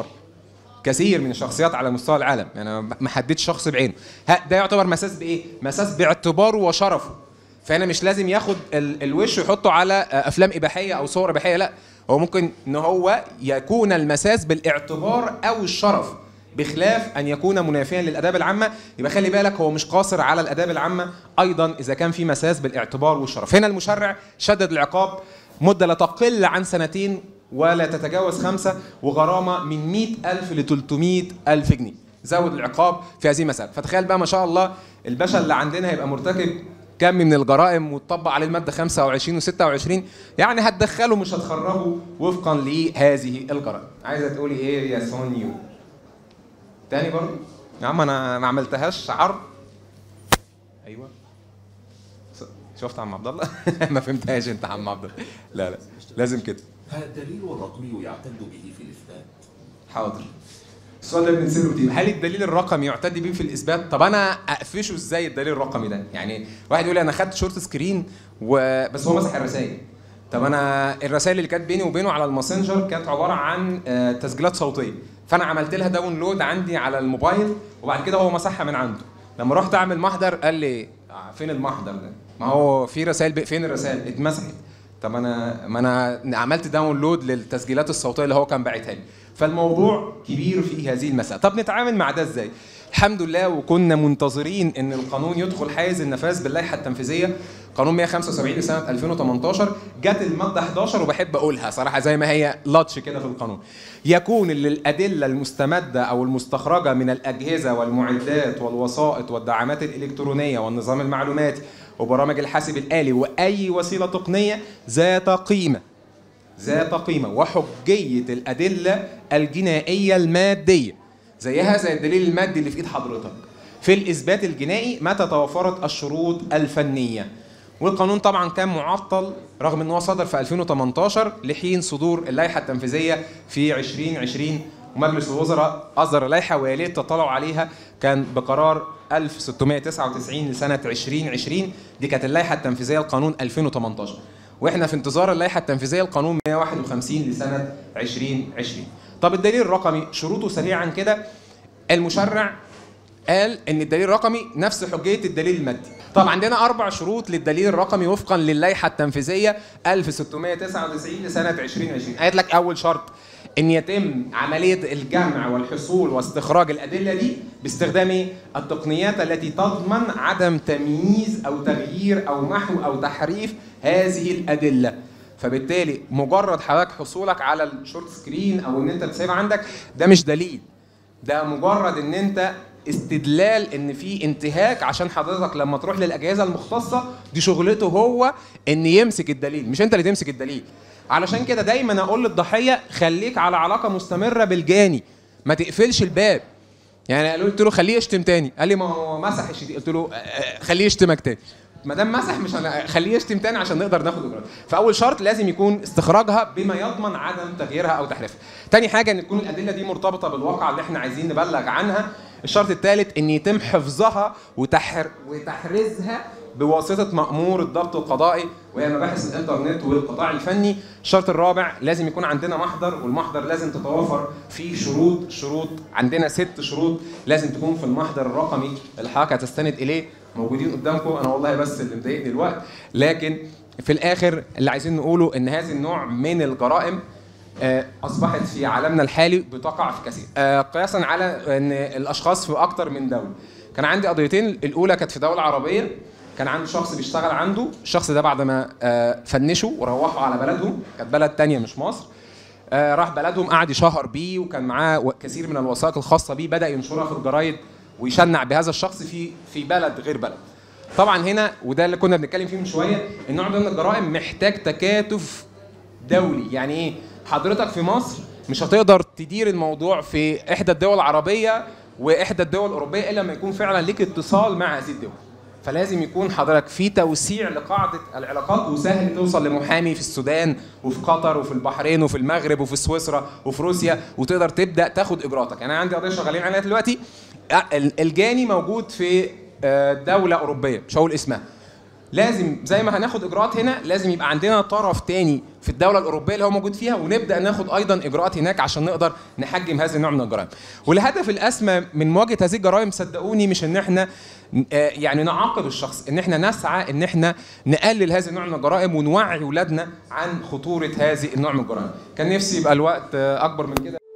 كثير من الشخصيات على مستوى العالم، يعني ما حددش شخص بعينه. ده يعتبر مساس بإيه؟ مساس باعتباره وشرفه. فأنا مش لازم ياخد ال الوش ويحطه على أفلام إباحية أو صور إباحية، لا، هو ممكن إن هو يكون المساس بالاعتبار أو الشرف، بخلاف ان يكون منافيا للاداب العامه. يبقى خلي بالك هو مش قاصر على الاداب العامه، ايضا اذا كان في مساس بالاعتبار والشرف. هنا المشرع شدد العقاب، مده لا تقل عن سنتين ولا تتجاوز خمسه، وغرامه من مئة ألف ل ثلاثمئة ألف جنيه. زود العقاب في هذه المساله. فتخيل بقى ما شاء الله الباشا اللي عندنا هيبقى مرتكب كم من الجرائم وتطبق عليه الماده خمسة وعشرين وستة وعشرين، يعني هتدخله مش هتخرجه وفقا لهذه الجرائم. عايزه تقولي ايه يا سونيو؟ تاني برضه؟ يا عم انا ما عملتهاش عرض. ايوه شفت عم عبد الله؟ ما فهمتهاش انت عم عبد الله. لا لا لازم كده. هل الدليل الرقمي يعتد به في الاثبات؟ حاضر. السؤال ده بنسأله كتير، هل الدليل الرقمي يعتد به في الاثبات؟ طب انا اقفشه ازاي الدليل الرقمي ده؟ يعني واحد يقول لي انا خدت شورت سكرين و... بس هو مسح الرسائل. طب انا الرسائل اللي كانت بيني وبينه على الماسنجر كانت عباره عن تسجيلات صوتيه، فانا عملت لها داونلود عندي على الموبايل وبعد كده هو مسحها من عنده. لما رحت اعمل محضر قال لي فين المحضر ده؟ ما هو في رسائل، فين الرسائل؟ اتمسحت. طب انا ما انا عملت داونلود للتسجيلات الصوتيه اللي هو كان باعتها لي. فالموضوع كبير في هذه المساله. طب نتعامل مع ده ازاي؟ الحمد لله وكنا منتظرين ان القانون يدخل حيز النفاذ باللائحه التنفيذيه، قانون مئة وخمسة وسبعين لسنه ألفين وثمانية عشر. جت الماده احداشر وبحب اقولها صراحه زي ما هي لطش كده في القانون. يكون الادله المستمده او المستخرجه من الاجهزه والمعدات والوسائط والدعامات الالكترونيه والنظام المعلوماتي وبرامج الحاسب الآلي واي وسيله تقنيه ذات قيمه ذات قيمه وحجيه الادله الجنائيه الماديه زيها زي الدليل المادي اللي في ايد حضرتك في الاثبات الجنائي متى توفرت الشروط الفنيه. والقانون طبعا كان معطل رغم ان هو صدر في ألفين وثمانية عشر لحين صدور اللائحه التنفيذيه في ألفين وعشرين، ومجلس الوزراء اصدر لائحه ويا ريت تطلعوا عليها، كان بقرار ألف وستمئة وتسعة وتسعين لسنه ألفين وعشرين. دي كانت اللائحه التنفيذيه لقانون ألفين وثمانية عشر، واحنا في انتظار اللائحه التنفيذيه لقانون مئة وواحد وخمسين لسنه ألفين وعشرين. طب الدليل الرقمي شروطه سريعا كده، المشرع قال ان الدليل الرقمي نفس حجيه الدليل المادي. طب عندنا اربع شروط للدليل الرقمي وفقا للائحه التنفيذيه ألف وستمئة وتسعة وتسعين لسنه ألفين وعشرين. قالت لك اول شرط ان يتم عمليه الجمع والحصول واستخراج الادله دي باستخدام التقنيات التي تضمن عدم تمييز او تغيير او محو او تحريف هذه الادله. فبالتالي مجرد حضرتك حصولك على الشورت سكرين او ان انت تسيب عندك ده مش دليل، ده مجرد ان انت استدلال ان في انتهاك، عشان حضرتك لما تروح للاجهزه المختصه دي شغلته هو ان يمسك الدليل، مش انت اللي تمسك الدليل. علشان كده دايما اقول للضحيه خليك على علاقه مستمره بالجاني، ما تقفلش الباب. يعني قلت له خليه يشتم تاني، قال لي ما هو مسح الشديد، قلت له خليه يشتمك تاني، ما دام مسح مش انا خليه يشتم تاني عشان نقدر ناخد اجراءات. فاول شرط لازم يكون استخراجها بما يضمن عدم تغييرها او تحريفها. تاني حاجه ان تكون الادله دي مرتبطه بالواقع اللي احنا عايزين نبلغ عنها. الشرط الثالث ان يتم حفظها وتحر وتحريزها بواسطه مأمور الضبط القضائي وهي مباحث الانترنت والقطاع الفني. الشرط الرابع لازم يكون عندنا محضر، والمحضر لازم تتوافر فيه شروط شروط عندنا ست شروط لازم تكون في المحضر الرقمي اللي حضرتك هتستند اليه موجودين قدامكم. انا والله بس اللي مضايقني الوقت، لكن في الاخر اللي عايزين نقوله ان هذا النوع من الجرائم اصبحت في عالمنا الحالي بتقع في كثير، قياسا على ان الاشخاص في اكتر من دوله. كان عندي قضيتين، الاولى كانت في دوله عربيه، كان عندي شخص بيشتغل عنده، الشخص ده بعد ما فنشوا وروحوا على بلدهم، كانت بلد تانية مش مصر، راح بلدهم قعد يشهر بيه وكان معاه كثير من الوثائق الخاصه بيه، بدا ينشرها في الجرايد ويشنع بهذا الشخص في في بلد غير بلد. طبعا هنا وده اللي كنا بنتكلم فيه من شويه، النوع ده من الجرائم محتاج تكاتف دولي. يعني ايه؟ حضرتك في مصر مش هتقدر تدير الموضوع في احدى الدول العربيه واحدى الدول الاوروبيه الا لما يكون فعلا ليك اتصال مع هذه الدول. فلازم يكون حضرتك في توسيع لقاعده العلاقات، وسهل توصل لمحامي في السودان وفي قطر وفي البحرين وفي المغرب وفي سويسرا وفي روسيا، وتقدر تبدا تاخد اجراءاتك. يعني انا عندي قضيه شغالين عليها دلوقتي، الجاني موجود في دوله اوروبيه مش هقول اسمها، لازم زي ما هناخد اجراءات هنا لازم يبقى عندنا طرف تاني في الدوله الاوروبيه اللي هو موجود فيها، ونبدا ناخد ايضا اجراءات هناك عشان نقدر نحجم هذا النوع من الجرائم. والهدف الاسمى من مواجهه هذه الجرائم صدقوني مش ان احنا يعني نعاقب الشخص، ان احنا نسعى ان احنا نقلل هذا النوع من الجرائم ونوعي اولادنا عن خطوره هذه النوع من الجرائم. كان نفسي يبقى الوقت اكبر من كده.